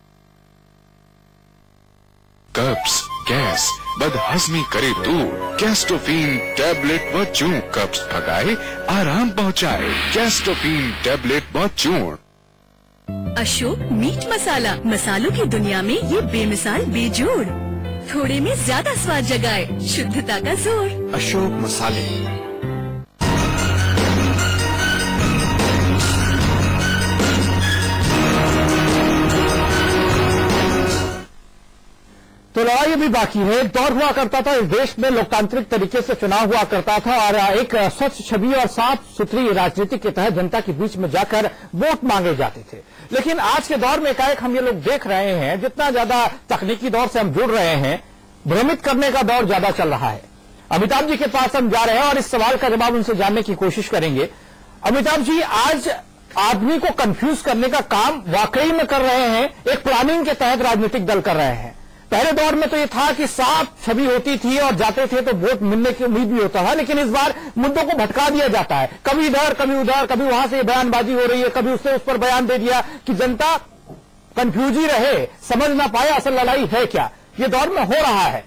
कब्ज, गैस, बदहजमी करे दूर, गैस्ट्रोफिन टैबलेट व चूर्ण कब्ज भगाए, आराम पहुंचाए। गैस्ट्रोफिन टैबलेट व चूर्ण। अशोक मीट मसाला, मसालों की दुनिया में ये बेमिसाल बेजोड़, थोड़े में ज्यादा स्वाद जगाए, शुद्धता का जोर। अशोक मसाले। तो लड़ाई अभी बाकी है। एक दौर हुआ करता था, इस देश में लोकतांत्रिक तरीके से चुनाव हुआ करता था और एक स्वच्छ छवि और साफ सुथरी राजनीति के तहत जनता के बीच में जाकर वोट मांगे जाते थे। लेकिन आज के दौर में एकाएक हम ये लोग देख रहे हैं, जितना ज्यादा तकनीकी दौर से हम जुड़ रहे हैं, भ्रमित करने का दौर ज्यादा चल रहा है। अमिताभ जी के पास हम जा रहे हैं और इस सवाल का जवाब उनसे जानने की कोशिश करेंगे। अमिताभ जी, आज आदमी को कंफ्यूज करने का काम वाकई में कर रहे हैं, एक प्लानिंग के तहत राजनीतिक दल कर रहे हैं। पहले दौर में तो ये था कि साफ छवि होती थी और जाते थे तो वोट मिलने की उम्मीद भी होता था, लेकिन इस बार मुद्दों को भटका दिया जाता है, कभी इधर कभी उधर, कभी वहां से बयानबाजी हो रही है, कभी उससे उस पर बयान दे दिया कि जनता कंफ्यूज ही रहे, समझ ना पाए असल लड़ाई है क्या। ये दौर में हो रहा है।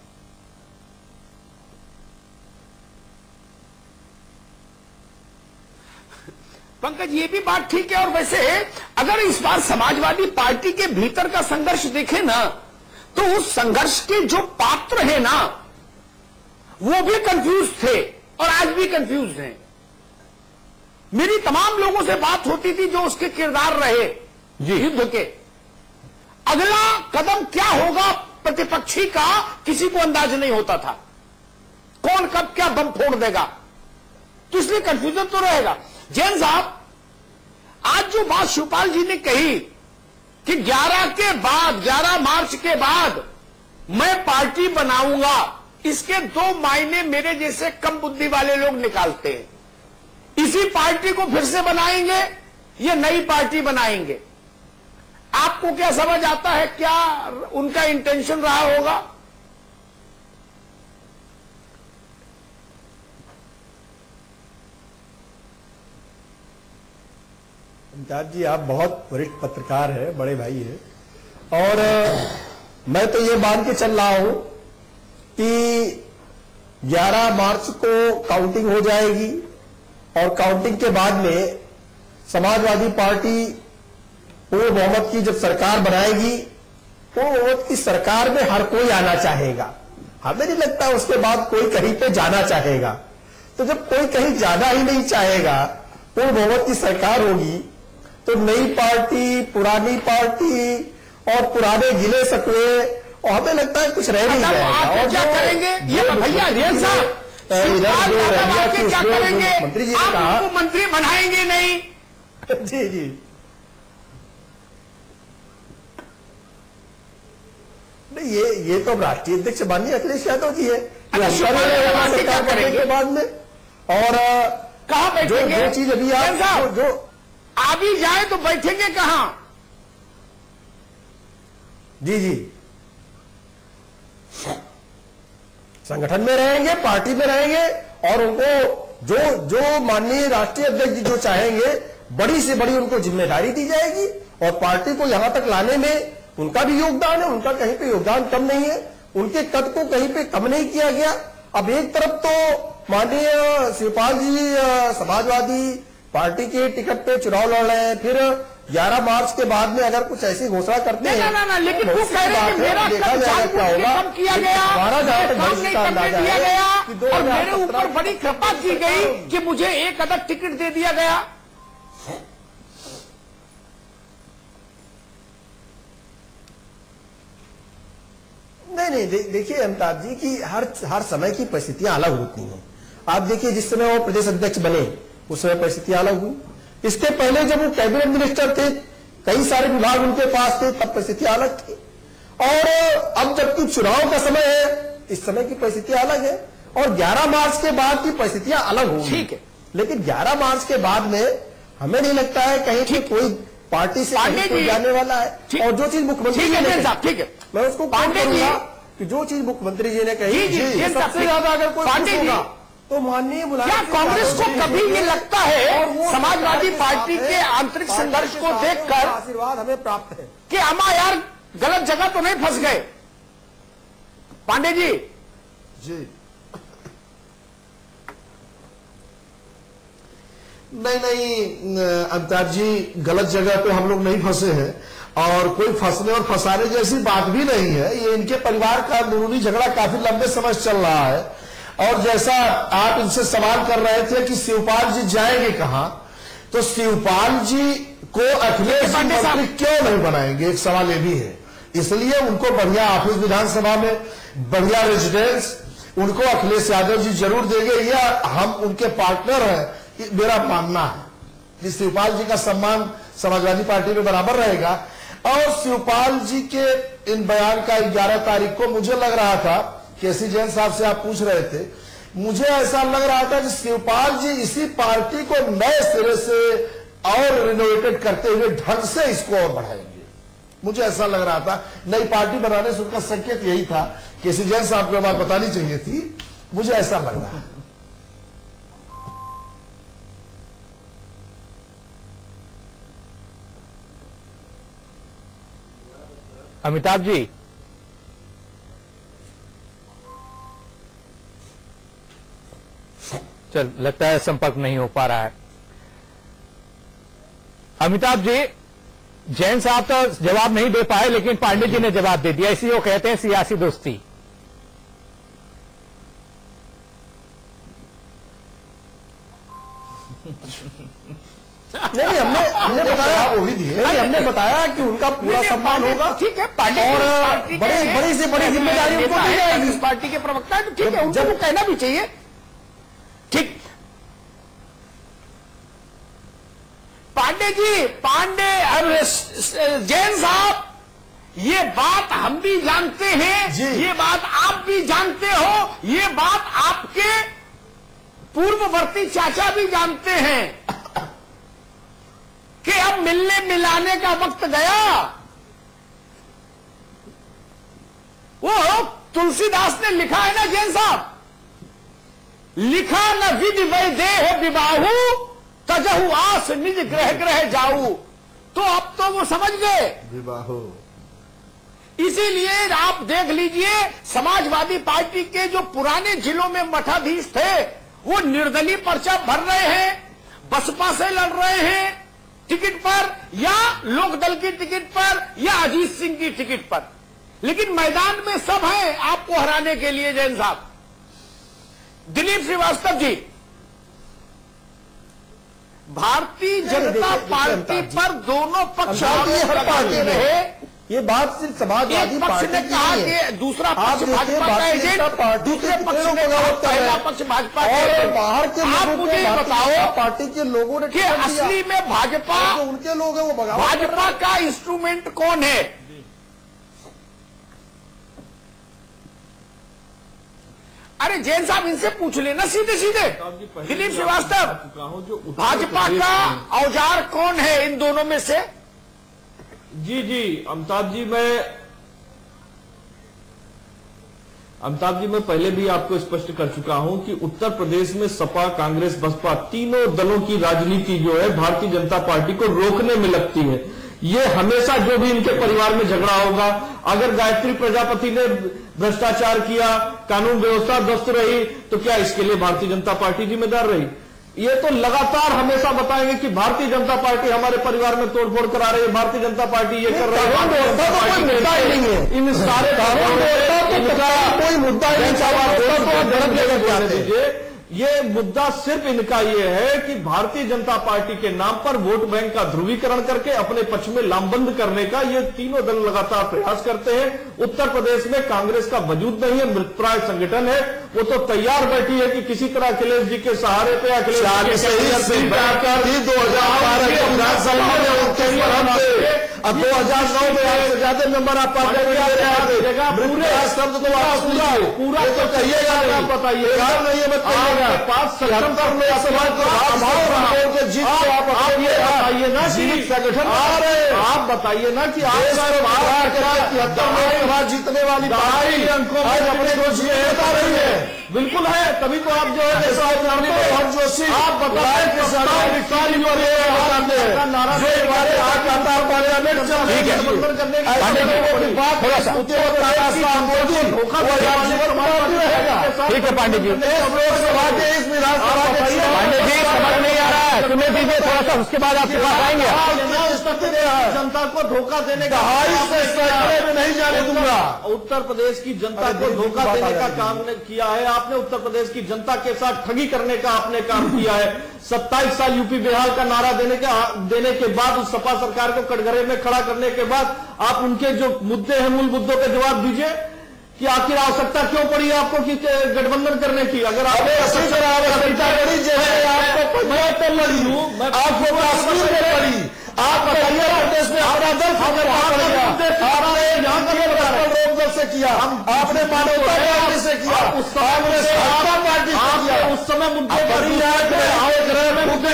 पंकज, ये भी बात ठीक है। और वैसे अगर इस बार समाजवादी पार्टी के भीतर का संघर्ष देखें ना, तो उस संघर्ष के जो पात्र हैं ना, वो भी कंफ्यूज थे और आज भी कंफ्यूज हैं। मेरी तमाम लोगों से बात होती थी जो उसके किरदार रहे युद्ध के। अगला कदम क्या होगा प्रतिपक्षी का किसी को अंदाज नहीं होता था, कौन कब क्या बम फोड़ देगा, तो इसलिए कंफ्यूजन तो रहेगा। जैन साहब, आज जो बात शिवपाल जी ने कही कि ग्यारह के बाद, ग्यारह मार्च के बाद मैं पार्टी बनाऊंगा, इसके दो मायने मेरे जैसे कम बुद्धि वाले लोग निकालते हैं। इसी पार्टी को फिर से बनाएंगे या नई पार्टी बनाएंगे? आपको क्या समझ आता है, क्या उनका इंटेंशन रहा होगा? अमिताभ जी, आप बहुत वरिष्ठ पत्रकार है, बड़े भाई है, और मैं तो ये मान के चल रहा हूं कि ग्यारह मार्च को काउंटिंग हो जाएगी और काउंटिंग के बाद में समाजवादी पार्टी पूर्ण बहुमत की जब सरकार बनाएगी, पूर्ण बहुमत की सरकार में हर कोई आना चाहेगा। हमें नहीं लगता उसके बाद कोई कहीं पे जाना चाहेगा। तो जब कोई कहीं जाना ही नहीं चाहेगा, पूर्ण बहुमत की सरकार होगी, तो नई पार्टी, पुरानी पार्टी और पुराने गिले सकवे, और हमें लगता है कुछ रह नहीं जाएगा। और क्या करेंगे ये भैया जेल साहब, क्या करेंगे? मंत्री जी ने कहा मंत्री बनाएंगे नहीं। जी जी नहीं, ये ये तो राष्ट्रीय अध्यक्ष माननीय अखिलेश यादव जी है, सरकार करने के बाद में। और कहाँ बैठेंगे? जो चीज अभी आप जो, जो आ भी जाए तो बैठेंगे कहाँ? जी जी संगठन में रहेंगे, पार्टी में रहेंगे, और उनको जो जो माननीय राष्ट्रीय अध्यक्ष जी जो चाहेंगे, बड़ी से बड़ी उनको जिम्मेदारी दी जाएगी। और पार्टी को यहां तक लाने में उनका भी योगदान है, उनका कहीं पे योगदान कम नहीं है, उनके कद को कहीं पे कम नहीं किया गया। अब एक तरफ तो माननीय शिवपाल जी समाजवादी पार्टी के टिकट पे चुनाव लड़ रहे हैं, फिर ग्यारह मार्च के बाद में अगर कुछ ऐसी घोषणा करते हैं, ना, ना, लेकिन वो कह रहे हैं कि मेरा देखा जाएगा क्या होगा, किया गया, हमारा जहां तक भविष्य का अंदाजा है कि और मेरे ऊपर बड़ी कृपा की गई कि मुझे एक अदद टिकट दे दिया गया। नहीं नहीं, दे, देखिए अमिताभ जी की हर हर समय की परिस्थितियां अलग होती हैं। आप देखिए जिस समय वो प्रदेश अध्यक्ष बने उस समय परिस्थितियां अलग हुई। इसके पहले जब वो कैबिनेट मिनिस्टर थे, कई सारे विभाग उनके पास थे, तब परिस्थितियां अलग थी। और अब जबकि चुनाव का समय है, इस समय की परिस्थितियां अलग है, और ग्यारह मार्च के बाद की परिस्थितियां अलग होंगी। ठीक है, लेकिन ग्यारह मार्च के बाद में हमें नहीं लगता है कहीं कि कोई पार्टी से कोई जाने वाला है। और जो चीज मुख्यमंत्री जी ने कही, ठीक है, मैं उसको करूंगा कि जो चीज मुख्यमंत्री जी ने कही, सबसे ज्यादा अगर कोई खुश होगा तो माननीय क्या कांग्रेस को कभी ये लगता है समाजवादी पार्टी के आंतरिक संघर्ष को देखकर आशीर्वाद हमें प्राप्त है कि अमा यार गलत जगह तो नहीं फंस गए? पांडे जी जी नहीं नहीं अमिताभ जी, गलत जगह पे हम लोग नहीं फंसे हैं, और कोई फंसने और फंसाने जैसी बात भी नहीं है। ये इनके परिवार का अंदरूनी झगड़ा काफी लंबे समय से चल रहा है। और जैसा आप इनसे सवाल कर रहे थे कि शिवपाल जी जाएंगे कहां, तो शिवपाल जी को अखिलेश जी मंत्री क्यों नहीं बनाएंगे, एक सवाल ये भी है। इसलिए उनको बढ़िया ऑफिस विधानसभा में, बढ़िया रेजिडेंस उनको अखिलेश यादव जी जरूर देंगे, या हम उनके पार्टनर हैं, मेरा मानना है कि शिवपाल जी का सम्मान समाजवादी पार्टी में बराबर रहेगा। और शिवपाल जी के इन बयान का ग्यारह तारीख को मुझे लग रहा था, केसी जैन साहब से आप पूछ रहे थे, मुझे ऐसा लग रहा था कि शिवपाल जी इसी पार्टी को नए सिरे से और रिनोवेटेड करते हुए ढंग से इसको और बढ़ाएंगे। मुझे ऐसा लग रहा था, नई पार्टी बनाने से उनका संकेत यही था। केसी जैन साहब को बात बतानी चाहिए थी, मुझे ऐसा लग रहा है। अमिताभ जी, चल लगता है संपर्क नहीं हो पा रहा है। अमिताभ जी, जैन साहब तो जवाब नहीं दे पाए, लेकिन पांडे जी ने जवाब दे दिया। इसी को कहते हैं सियासी दोस्ती। नहीं, हमने हमने बताया वो भी दिए, नहीं हमने बताया कि उनका पूरा सम्मान होगा। ठीक है, और बड़ी बड़ी से बड़ी जिम्मेदारी उनको दी जाएगी। इस पार्टी के प्रवक्ता है तो ठीक है, उनको कहना भी चाहिए। ठीक, पांडे जी, पांडे जैन साहब, ये बात हम भी जानते हैं, ये बात आप भी जानते हो, ये बात आपके पूर्ववर्ती चाचा भी जानते हैं कि अब मिलने मिलाने का वक्त गया। वो तुलसीदास ने लिखा है ना जैन साहब, लिखा न विधि वैदेह विबाहु तजहु आस निज ग्रह ग्रह जाऊ, तो अब तो वो समझ गए विवाहो। इसीलिए आप देख लीजिए समाजवादी पार्टी के जो पुराने जिलों में मठाधीश थे वो निर्दलीय पर्चा भर रहे हैं, बसपा से लड़ रहे हैं टिकट पर या लोकदल की टिकट पर या अजीत सिंह की टिकट पर, लेकिन मैदान में सब हैं आपको हराने के लिए। जैन साहब, दिलीप श्रीवास्तव जी, भारतीय जनता पार्टी पर दोनों पक्ष लगाते रहे। ये बात सिर्फ समाजवादी पार्टी ने कहा कि दूसरा पक्ष भाजपा का एजेंट, दूसरे पक्ष ने कहा पहला पक्ष भाजपा का एजेंट। बाहर के आप मुझे बताओ पार्टी के लोगों ने कि असली में भाजपा उनके लोग हैं, वो भाजपा का इंस्ट्रूमेंट कौन है? अरे जैन साहब, इनसे पूछ लेना सीधे सीधे। दिलीप श्रीवास्तव, भाजपा का औजार कौन है इन दोनों में से? जी जी अमिताभ जी, मैं अमिताभ जी मैं पहले भी आपको स्पष्ट कर चुका हूं कि उत्तर प्रदेश में सपा, कांग्रेस, बसपा तीनों दलों की राजनीति जो है भारतीय जनता पार्टी को रोकने में लगती है। ये हमेशा जो भी इनके परिवार में झगड़ा होगा, अगर गायत्री प्रजापति ने भ्रष्टाचार किया, कानून व्यवस्था ध्वस्त रही, तो क्या इसके लिए भारतीय जनता पार्टी जिम्मेदार रही? ये तो लगातार हमेशा बताएंगे कि भारतीय जनता पार्टी हमारे परिवार में तोड़फोड़ करा रही है, भारतीय जनता पार्टी ये कर रही है। मुद्दा ही नहीं है इन सारे कोई मुद्दा ही नहीं दीजिए। ये मुद्दा सिर्फ इनका ये है कि भारतीय जनता पार्टी के नाम पर वोट बैंक का ध्रुवीकरण करके अपने पक्ष में लामबंद करने का ये तीनों दल लगातार प्रयास करते हैं। उत्तर प्रदेश में कांग्रेस का वजूद नहीं है, मृतप्राय संगठन है, वो तो तैयार बैठी है कि किसी तरह अखिलेश जी के सहारे पे अखिलेश दो अब दो हजार नौ में आपसे ज्यादा नंबर आप पार्टी पूरे शब्द तो पूरा पूरा तो कहिएगा, बताइएगा नहीं बताइएगा पांच सक्षम करने समाज को जीत को आप ये बताइए ना कि संगठन आ रहे, आप बताइए ना कि आप जीतने वाली ढाई अंकों में अपने रोज बता रही है। बिल्कुल है, तभी तो आप जो है जोशी आप बताएं कि सरकार नारा पार्लियामेंट करने की बात ठीक है पांडे जी, इस विधानसभा पांडे जी समझ नहीं आ रहा है, सुनने दीजिए थोड़ा सा, उसके बाद आपके पास आएंगे। जनता को धोखा देने का में नहीं जाने दूंगा। उत्तर प्रदेश की जनता को धोखा देने का काम किया है आपने, उत्तर प्रदेश की जनता के साथ ठगी करने का आपने काम किया है। सत्ताईस साल यूपी बिहार का नारा देने के देने के बाद उस सपा सरकार को कटघरे में खड़ा करने के बाद आप उनके जो मुद्दे हैं, मूल मुद्दों का जवाब दीजिए कि आखिर आवश्यकता क्यों पड़ी आपको कि गठबंधन करने की? अगर आपको आवश्यकता पड़ी जो है आपको मैं तो लड़ी हूं, आपको कश्मीर में पड़ी, आप बताइए प्रदेश में अपना दल आपने यहाँ का से किया, आपने मानवता पार्टी से किया, आपने सपा पार्टी से किया, उस समय मुद्दे पड़ी मुद्दे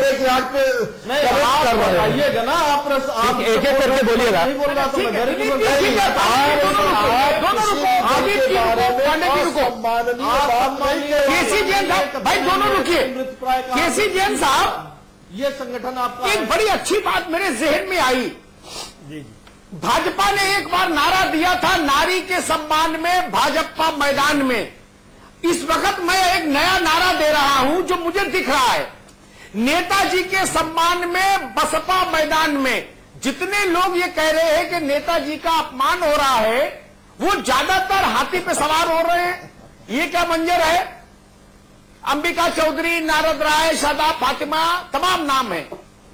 बताइएगा ना आप एक एक करके बोलिएगा। नहीं बोल रहा केसी जैन साहब, भाई दोनों रुकिए। केसी जैन साहब, ये संगठन आपका एक बड़ी अच्छी बात मेरे जहन में आई। भाजपा ने एक बार नारा दिया था, नारी के सम्मान में भाजपा मैदान में। इस वक्त मैं एक नया नारा दे रहा हूं जो मुझे दिख रहा है, नेताजी के सम्मान में बसपा मैदान में। जितने लोग ये कह रहे हैं कि नेताजी का अपमान हो रहा है, वो ज्यादातर हाथी पे सवार हो रहे हैं। ये क्या मंजर है? अंबिका चौधरी, नारद राय, शादाब फातिमा, तमाम नाम है।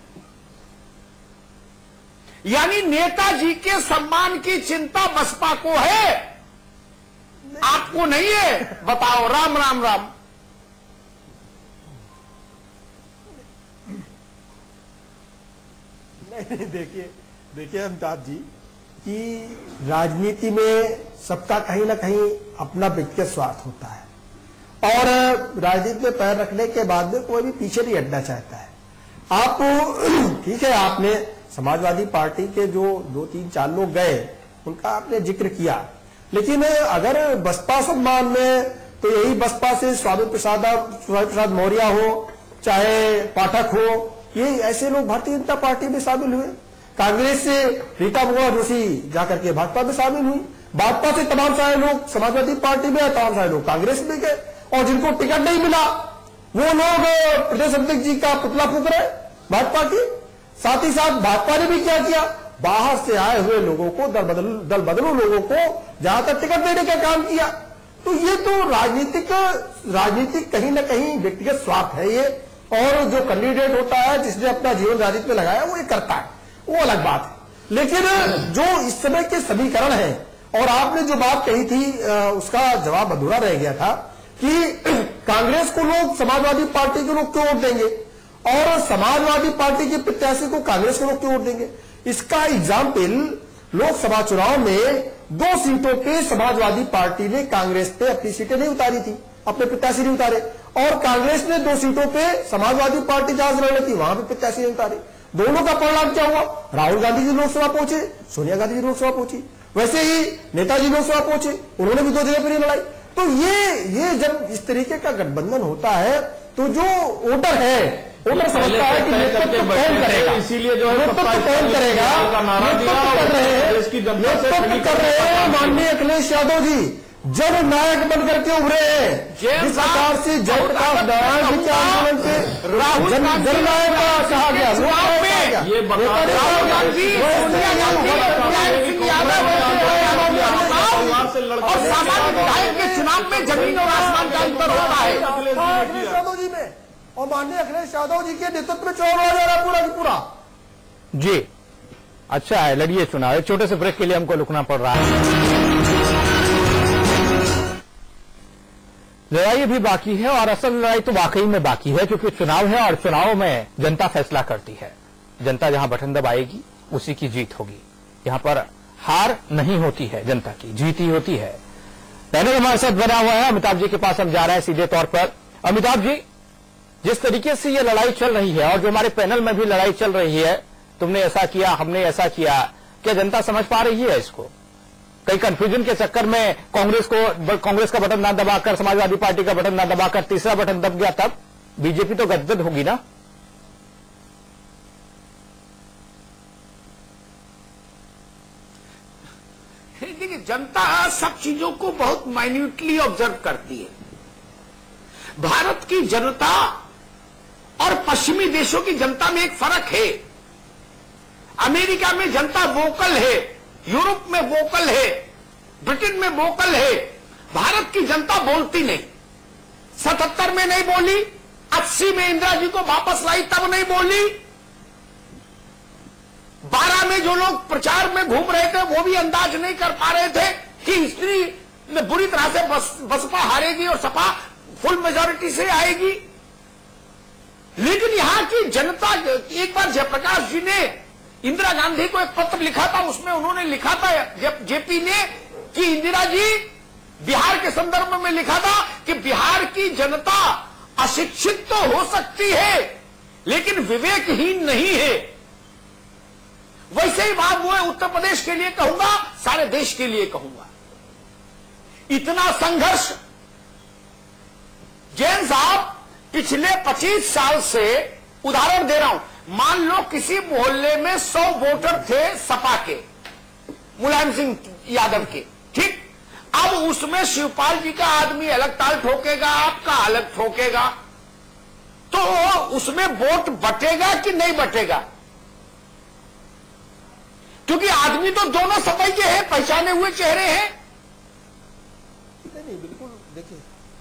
यानी नेताजी के सम्मान की चिंता बसपा को है, आपको नहीं है। बताओ, राम राम राम। नहीं, देखिए देखिए अमिताभ जी कि राजनीति में सबका कहीं ना कहीं अपना व्यक्तिगत स्वार्थ होता है, और राजनीति में पैर रखने के बाद में कोई भी पीछे नहीं हटना चाहता है। आप ठीक है, आपने समाजवादी पार्टी के जो दो तीन चार लोग गए उनका आपने जिक्र किया, लेकिन अगर बसपा सम्मान में तो यही बसपा से स्वामी प्रसाद स्वामी प्रसाद मौर्य हो, चाहे पाठक हो, ये ऐसे लोग भारतीय जनता पार्टी में शामिल हुए। कांग्रेस से रीता बहुगुणा जोशी जाकर के भाजपा में शामिल हुई। भाजपा से तमाम सारे लोग समाजवादी पार्टी में, तमाम सारे लोग कांग्रेस में गए, और जिनको टिकट नहीं मिला वो लोग प्रदेश अध्यक्ष जी का पुतला फूंक रहे भाजपा की। साथ ही साथ भाजपा ने भी क्या किया, बाहर से आए हुए लोगों को, दल बदल दल बदलू लोगों को ज्यादातर टिकट देने का काम किया। तो ये तो राजनीतिक राजनीतिक कहीं ना कहीं व्यक्तिगत स्वार्थ है ये, और जो कैंडिडेट होता है जिसने अपना जीवन राजनीति में लगाया वो ये करता है, वो अलग बात है। लेकिन जो इस समय के समीकरण है, और आपने जो बात कही थी उसका जवाब अधूरा रह गया था कि कांग्रेस को लोग समाजवादी पार्टी के लोग क्यों वोट देंगे और समाजवादी पार्टी के प्रत्याशी को कांग्रेस के लोग क्यों वोट देंगे। इसका एग्जाम्पल लोकसभा चुनाव में दो सीटों पे समाजवादी पार्टी ने कांग्रेस पे अपनी सीटें नहीं उतारी थी, अपने प्रत्याशी नहीं उतारे, और कांग्रेस ने दो सीटों पे समाजवादी पार्टी जहां से लड़ थी वहां पे प्रत्याशी नहीं उतारे। दोनों का परिणाम क्या हुआ, राहुल गांधी जी लोकसभा पहुंचे, सोनिया गांधी जी लोकसभा पहुंची, वैसे ही नेताजी लोकसभा पहुंचे, उन्होंने भी दो जगह पर लड़ाई। तो ये ये जब इस तरीके का गठबंधन होता है तो जो वोटर है, वोटर समझता है कि नेतृत्व कौन करेगा, इसीलिए जो है नेतृत्व कौन करेगा, नेतृत्व कर रहे हैं नेतृत्व कर रहे हैं माननीय अखिलेश यादव जी, जन नायक बन करके उभरे हैं। जिस प्रकार से जन का आंदोलन के आंदोलन से राहुल जननायक कहा गया, ये राहुल गांधी, सोनिया गांधी, और सामान्य विधायक के चुनाव में जमीन और आसमान का अंतर होता है अखिलेश यादव जी में, और माननीय अखिलेश यादव जी के नेतृत्व में चुनाव हो जा रहा है पूरा की पूरा। जी अच्छा है, लड़िए चुनाव। एक छोटे से ब्रेक के लिए हमको रुकना पड़ रहा है। लड़ाई अभी बाकी है, और असल लड़ाई तो वाकई में बाकी है, क्योंकि चुनाव है और चुनाव में जनता फैसला करती है। जनता जहां बटन दबाएगी उसी की जीत होगी। यहां पर हार नहीं होती है, जनता की जीत ही होती है। पैनल हमारे साथ बना हुआ है, अमिताभ जी के पास हम जा रहे हैं सीधे तौर पर। अमिताभ जी, जिस तरीके से ये लड़ाई चल रही है और जो हमारे पैनल में भी लड़ाई चल रही है, तुमने ऐसा किया, हमने ऐसा किया, क्या जनता समझ पा रही है इसको? कई कंफ्यूजन के चक्कर में कांग्रेस को कांग्रेस का बटन ना दबाकर समाजवादी पार्टी का बटन ना दबाकर तीसरा बटन दब गया, तब बीजेपी तो गदगद होगी ना। देखिए, जनता सब चीजों को बहुत माइन्यूटली ऑब्जर्व करती है। भारत की जनता और पश्चिमी देशों की जनता में एक फर्क है। अमेरिका में जनता वोकल है, यूरोप में वोकल है, ब्रिटेन में वोकल है। भारत की जनता बोलती नहीं। सतहत्तर में नहीं बोली, अस्सी में इंदिरा जी को वापस लाई तब नहीं बोली, बारह में जो लोग प्रचार में घूम रहे थे वो भी अंदाज नहीं कर पा रहे थे कि हिस्ट्री में बुरी तरह से बस, बसपा हारेगी और सपा फुल मेजोरिटी से आएगी। लेकिन यहां की जनता, एक बार जयप्रकाश जी ने इंदिरा गांधी को एक पत्र लिखा था, उसमें उन्होंने लिखा था जेपी ने कि इंदिरा जी, बिहार के संदर्भ में लिखा था कि बिहार की जनता अशिक्षित तो हो सकती है लेकिन विवेकहीन नहीं है। वैसे ही बात वो है, उत्तर प्रदेश के लिए कहूंगा, सारे देश के लिए कहूंगा। इतना संघर्ष जैन साहब पिछले पच्चीस साल से, उदाहरण दे रहा हूं, मान लो किसी मोहल्ले में सौ वोटर थे सपा के, मुलायम सिंह यादव के, ठीक। अब उसमें शिवपाल जी का आदमी अलग ताल ठोकेगा, आपका अलग ठोकेगा, तो उसमें वोट बटेगा कि नहीं बटेगा? क्योंकि आदमी तो दोनों सफाई के हैं, पहचाने हुए चेहरे हैं। नहीं नहीं बिल्कुल, देखिए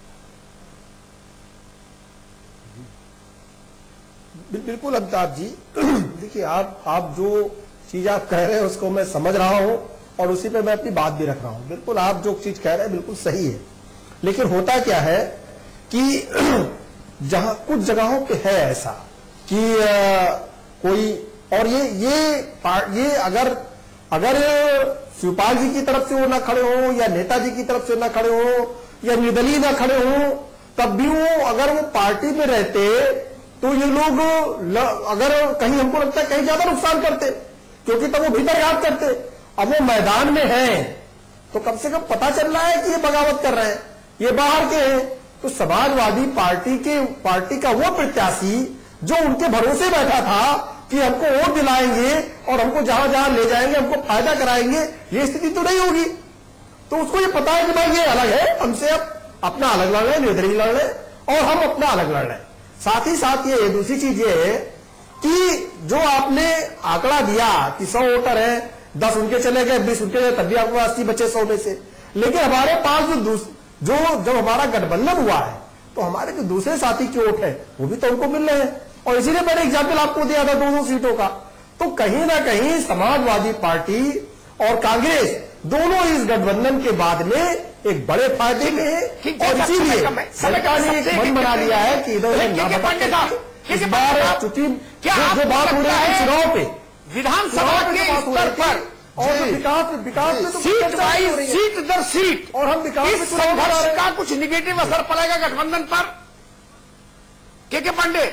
बिल्कुल अमिताभ जी, देखिए आप आप जो चीज आप कह रहे हैं उसको मैं समझ रहा हूं और उसी पे मैं अपनी बात भी रख रहा हूं। बिल्कुल आप जो चीज कह रहे हैं बिल्कुल सही है, लेकिन होता क्या है कि जहां कुछ जगहों पे है ऐसा कि आ, कोई, और ये ये ये अगर अगर शिवपाल जी की तरफ से वो ना खड़े हो या नेताजी की तरफ से ना खड़े हो या निर्दलीय ना खड़े हो, तब भी वो अगर वो पार्टी में रहते तो ये लोग अगर कहीं, हमको लगता है कहीं ज्यादा नुकसान करते, क्योंकि तब वो भीतर याद करते। अब वो मैदान में हैं तो कम से कम पता चल रहा है कि ये बगावत कर रहे हैं, ये बाहर के हैं, तो समाजवादी पार्टी के पार्टी का वो प्रत्याशी जो उनके भरोसे बैठा था कि हमको वोट दिलाएंगे और हमको जहां जहां ले जाएंगे, हमको फायदा कराएंगे, ये स्थिति तो नहीं होगी। तो उसको ये पता है कि भाई ये अलग है, हमसे अब अपना अलग लड़ रहे, निर्दलीय लड़ रहे और हम अपना अलग लड़ रहे। साथ ही साथ ये दूसरी चीज ये है कि जो आपने आंकड़ा दिया कि सौ वोटर है, दस उनके चले गए, बीस उनके गए, तब भी आपको अस्सी बचे सौ में से। लेकिन हमारे पास जो जो जब हमारा गठबंधन हुआ है तो हमारे जो दूसरे साथी के वोट है वो भी तो उनको मिल रहे हैं। और इसीलिए मैंने एग्जाम्पल आपको दिया था दो दो सीटों का। तो कहीं ना कहीं समाजवादी पार्टी और कांग्रेस दोनों इस गठबंधन के बाद में एक बड़े फायदे में है और इसीलिए सरकार ने एक मन बना लिया है कि इधर इस बार चूंकि जो बात हो रही है चुनाव पे, विधानसभा के स्तर पर और विकास विकास में तो सीट वाइज सीट दर सीट और हम विकास इस संघर्ष का कुछ निगेटिव असर पड़ेगा गठबंधन पर? के के पांडे?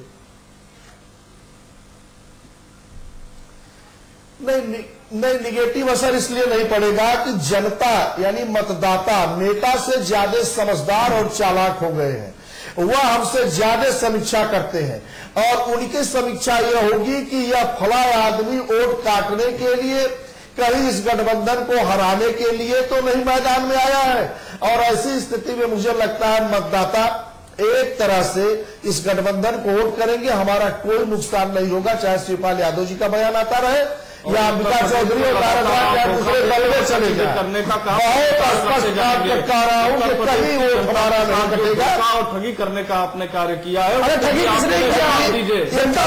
नहीं नहीं, निगेटिव असर इसलिए नहीं पड़ेगा कि जनता यानी मतदाता नेता से ज्यादा समझदार और चालाक हो गए हैं। वह हमसे ज्यादा समीक्षा करते हैं और उनकी समीक्षा यह होगी कि यह फला आदमी वोट काटने के लिए, कहीं इस गठबंधन को हराने के लिए तो नहीं मैदान में आया है। और ऐसी स्थिति में मुझे लगता है मतदाता एक तरह से इस गठबंधन को वोट करेंगे, हमारा कोई नुकसान नहीं होगा, चाहे शिवपाल यादव जी का बयान आता रहे या अंबिका चौधरी और दूसरे दल में चलेगा। करने का काम बहुत स्पष्ट बात करता रहा हूं कि कहीं वोट हमारा नहीं कटेगा और ठगी करने का आपने कार्य किया है। अरे ठगी किसने किया? दीजिए जनता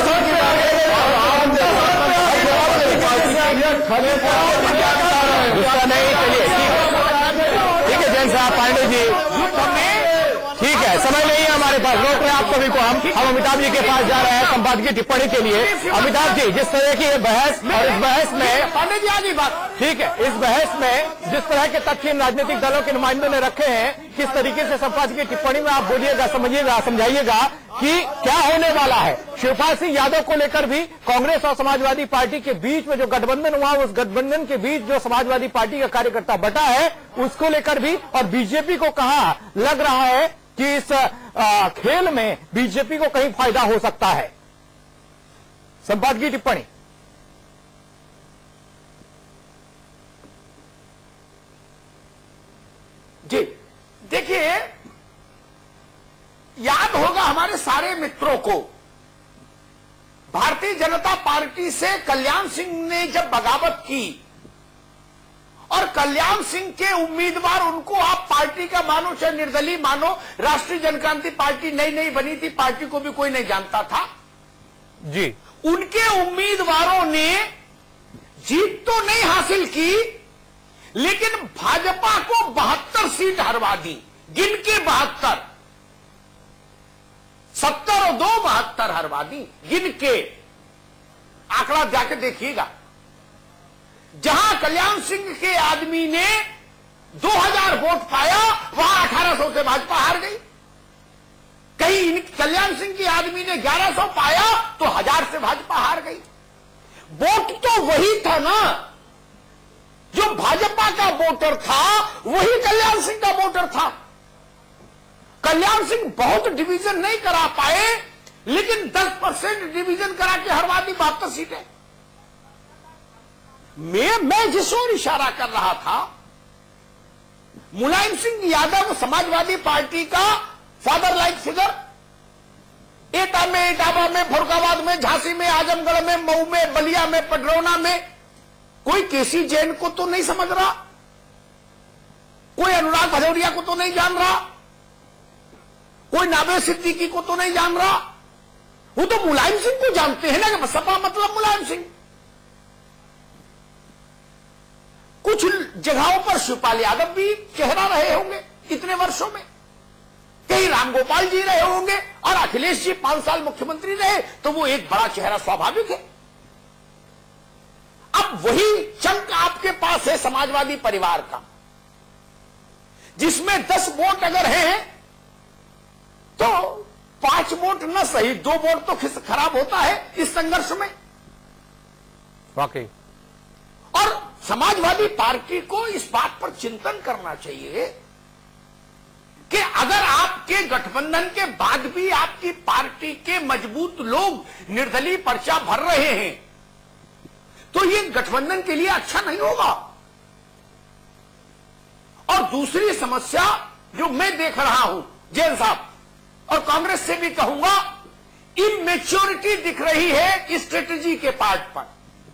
नहीं, चलिए ठीक है जैन साहब पांडे जी, ठीक है, समय नहीं है हमारे पास, रोक रहे हैं आप सभी को। हम हम अमिताभ जी के पास जा रहे हैं संपादकीय टिप्पणी के लिए। अमिताभ जी, जिस तरह की ये बहस और इस बहस में पांडे जी आगे बात, ठीक है, इस बहस में जिस तरह के तथ्य इन राजनीतिक दलों के नुमाइंदों ने रखे हैं, किस तरीके से संपादकीय टिप्पणी में आप बोलिएगा, समझिएगा, समझाइएगा कि क्या होने वाला है। शिवपाल सिंह यादव को लेकर भी कांग्रेस और समाजवादी पार्टी के बीच में जो गठबंधन हुआ, उस गठबंधन के बीच जो समाजवादी पार्टी का कार्यकर्ता बटा है, उसको लेकर भी, और बीजेपी को कहा लग रहा है कि इस आ, खेल में बीजेपी को कहीं फायदा हो सकता है। संपादकीय टिप्पणी। जी देखिए, याद होगा हमारे सारे मित्रों को, भारतीय जनता पार्टी से कल्याण सिंह ने जब बगावत की और कल्याण सिंह के उम्मीदवार, उनको आप पार्टी का मानो चाहे निर्दलीय मानो, राष्ट्रीय जनक्रांति पार्टी नई नई बनी थी, पार्टी को भी कोई नहीं जानता था जी, उनके उम्मीदवारों ने जीत तो नहीं हासिल की, लेकिन भाजपा को बहत्तर सीट हरवा दी, गिन के बहत्तर, सत्तर और दो बहत्तर हरवा दी, गिन के। आंकड़ा जाके देखिएगा, जहां कल्याण सिंह के आदमी ने दो हज़ार वोट पाया, वहां अठारह सौ से भाजपा हार गई। कहीं कल्याण सिंह के आदमी ने ग्यारह सौ पाया तो हजार से भाजपा हार गई। वोट तो वही था ना, जो भाजपा का वोटर था वही कल्याण सिंह का वोटर था। कल्याण सिंह बहुत डिवीजन नहीं करा पाए, लेकिन दस परसेंट डिवीजन करा के हरवा दी बहत्तर सीटें। मैं मैं जिस ओर इशारा कर रहा था, मुलायम सिंह यादव समाजवादी पार्टी का फादर लाइक फिगर, एटा में, इटावा में, फरुखाबाद में, झांसी में, आजमगढ़ में, मऊ में, बलिया में, पडरौना में, कोई केसी जैन को तो नहीं समझ रहा, कोई अनुराग भदौरिया को तो नहीं जान रहा, कोई नाबे सिद्दीकी को तो नहीं जान रहा। वो तो मुलायम सिंह को जानते हैं ना कि सपा मतलब मुलायम सिंह। कुछ जगहों पर शिवपाल यादव भी चेहरा रहे होंगे इतने वर्षों में, कहीं रामगोपाल जी रहे होंगे, और अखिलेश जी पांच साल मुख्यमंत्री रहे, तो वो एक बड़ा चेहरा स्वाभाविक है। अब वही चंक आपके पास है समाजवादी परिवार का, जिसमें दस वोट अगर हैं तो पांच वोट न सही दो वोट तो खराब होता है इस संघर्ष में वाकई। और समाजवादी पार्टी को इस बात पर चिंतन करना चाहिए कि अगर आपके गठबंधन के बाद भी आपकी पार्टी के मजबूत लोग निर्दलीय पर्चा भर रहे हैं तो ये गठबंधन के लिए अच्छा नहीं होगा। और दूसरी समस्या जो मैं देख रहा हूं जैन साहब, और कांग्रेस से भी कहूंगा, इमेच्योरिटी दिख रही है स्ट्रेटेजी के पार्ट पर।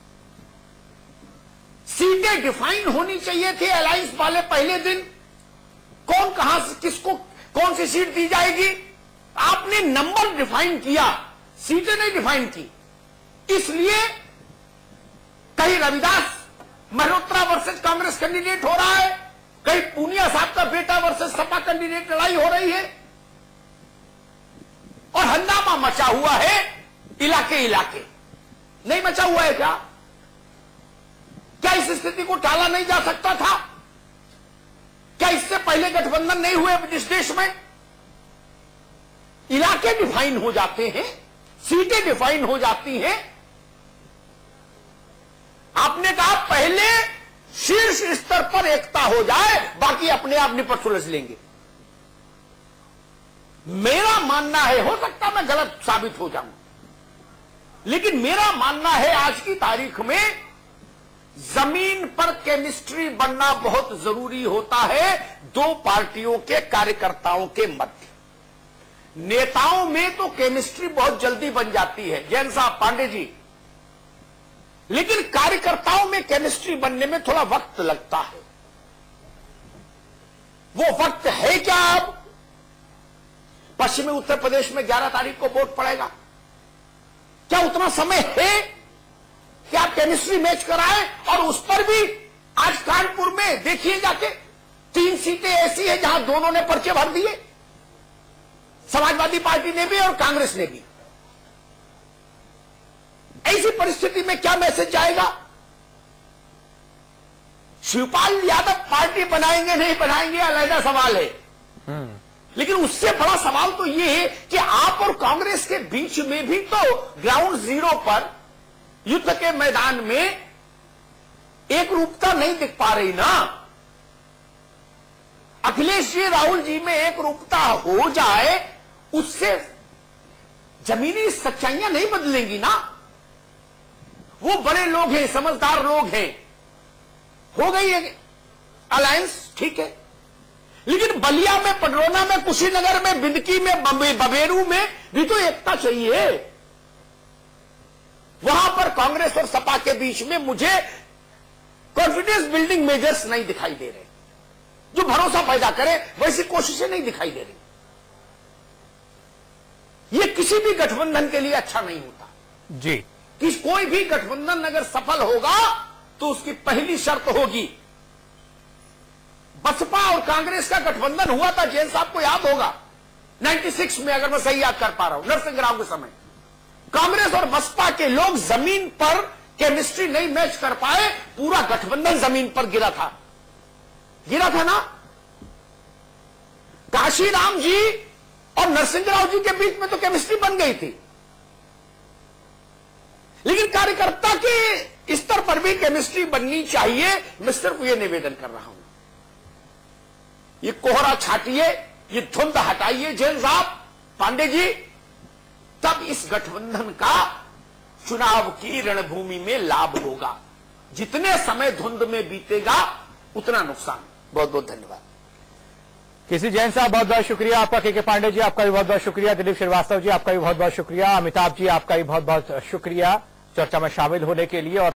सीटें डिफाइन होनी चाहिए थी अलायंस वाले पहले दिन, कौन कहां से किसको कौन सी सीट दी जाएगी। आपने नंबर डिफाइन किया, सीटें नहीं डिफाइन की। इसलिए कहीं रविदास मल्होत्रा वर्सेस कांग्रेस कैंडिडेट हो रहा है, कहीं पूनिया साहब का बेटा वर्सेस सपा कैंडिडेट लड़ाई हो रही है, और हंगामा मचा हुआ है इलाके इलाके। नहीं मचा हुआ है क्या? क्या इस स्थिति को टाला नहीं जा सकता था? क्या इससे पहले गठबंधन नहीं हुए इस देश में? इलाके डिफाइन हो जाते हैं, सीटें डिफाइन हो जाती हैं। आपने कहा पहले शीर्ष स्तर पर एकता हो जाए, बाकी अपने आप निपट सुलझ लेंगे। मेरा मानना है, हो सकता मैं गलत साबित हो जाऊं, लेकिन मेरा मानना है आज की तारीख में जमीन पर केमिस्ट्री बनना बहुत जरूरी होता है दो पार्टियों के कार्यकर्ताओं के मध्य। नेताओं में तो केमिस्ट्री बहुत जल्दी बन जाती है, जैन साहब, पांडे जी, लेकिन कार्यकर्ताओं में केमिस्ट्री बनने में थोड़ा वक्त लगता है। वो वक्त है क्या? अब पश्चिमी उत्तर प्रदेश में ग्यारह तारीख को वोट पड़ेगा, क्या उतना समय है कि आप केमिस्ट्री मैच कराएं? और उस पर भी आज कानपुर में देखिए जाके, तीन सीटें ऐसी हैं जहां दोनों ने पर्चे भर दिए, समाजवादी पार्टी ने भी और कांग्रेस ने भी। ऐसी परिस्थिति में क्या मैसेज जाएगा? शिवपाल यादव पार्टी बनाएंगे नहीं बनाएंगे अलग सवाल है, लेकिन उससे बड़ा सवाल तो यह है कि आप और कांग्रेस के बीच में भी तो ग्राउंड जीरो पर युद्ध के मैदान में एक रूपता नहीं दिख पा रही ना। अखिलेश जी, राहुल जी में एक रूपता हो जाए, उससे जमीनी सच्चाइयां नहीं बदलेंगी ना। वो बड़े लोग हैं, समझदार लोग हैं, हो गई है अलायंस, ठीक है, लेकिन बलिया में, पडरौना में, कुशीनगर में, बिंदकी में, बबेरू में भी तो एकता चाहिए। वहां पर कांग्रेस और सपा के बीच में मुझे कॉन्फिडेंस बिल्डिंग मेजर्स नहीं दिखाई दे रहे, जो भरोसा पैदा करे वैसी कोशिशें नहीं दिखाई दे रही। यह किसी भी गठबंधन के लिए अच्छा नहीं होता जी। कि कोई भी गठबंधन अगर सफल होगा तो उसकी पहली शर्त होगी, बसपा और कांग्रेस का गठबंधन हुआ था, जैन साहब को याद होगा, छियानवे में, अगर मैं सही याद कर पा रहा हूं, नरसिंह राव के समय। कांग्रेस और बसपा के लोग जमीन पर केमिस्ट्री नहीं मैच कर पाए, पूरा गठबंधन जमीन पर गिरा था, गिरा था ना। काशीराम जी और नरसिंह जी के बीच में तो केमिस्ट्री बन गई थी, लेकिन कार्यकर्ता के स्तर पर भी केमिस्ट्री बननी चाहिए। मैं सिर्फ यह निवेदन कर रहा हूं, ये कोहरा छाटिए, ये धुंध हटाइए जैन साहब, पांडे जी, तब इस गठबंधन का चुनाव की रणभूमि में लाभ होगा। जितने समय धुंध में बीतेगा उतना नुकसान। बहुत बहुत धन्यवाद। केसी जैन साहब, बहुत बहुत शुक्रिया आपका। के के पांडे जी, आपका भी बहुत बहुत शुक्रिया। दिलीप श्रीवास्तव जी, आपका भी बहुत बहुत शुक्रिया। अमिताभ जी, आपका भी बहुत बहुत शुक्रिया चर्चा में शामिल होने के लिए। और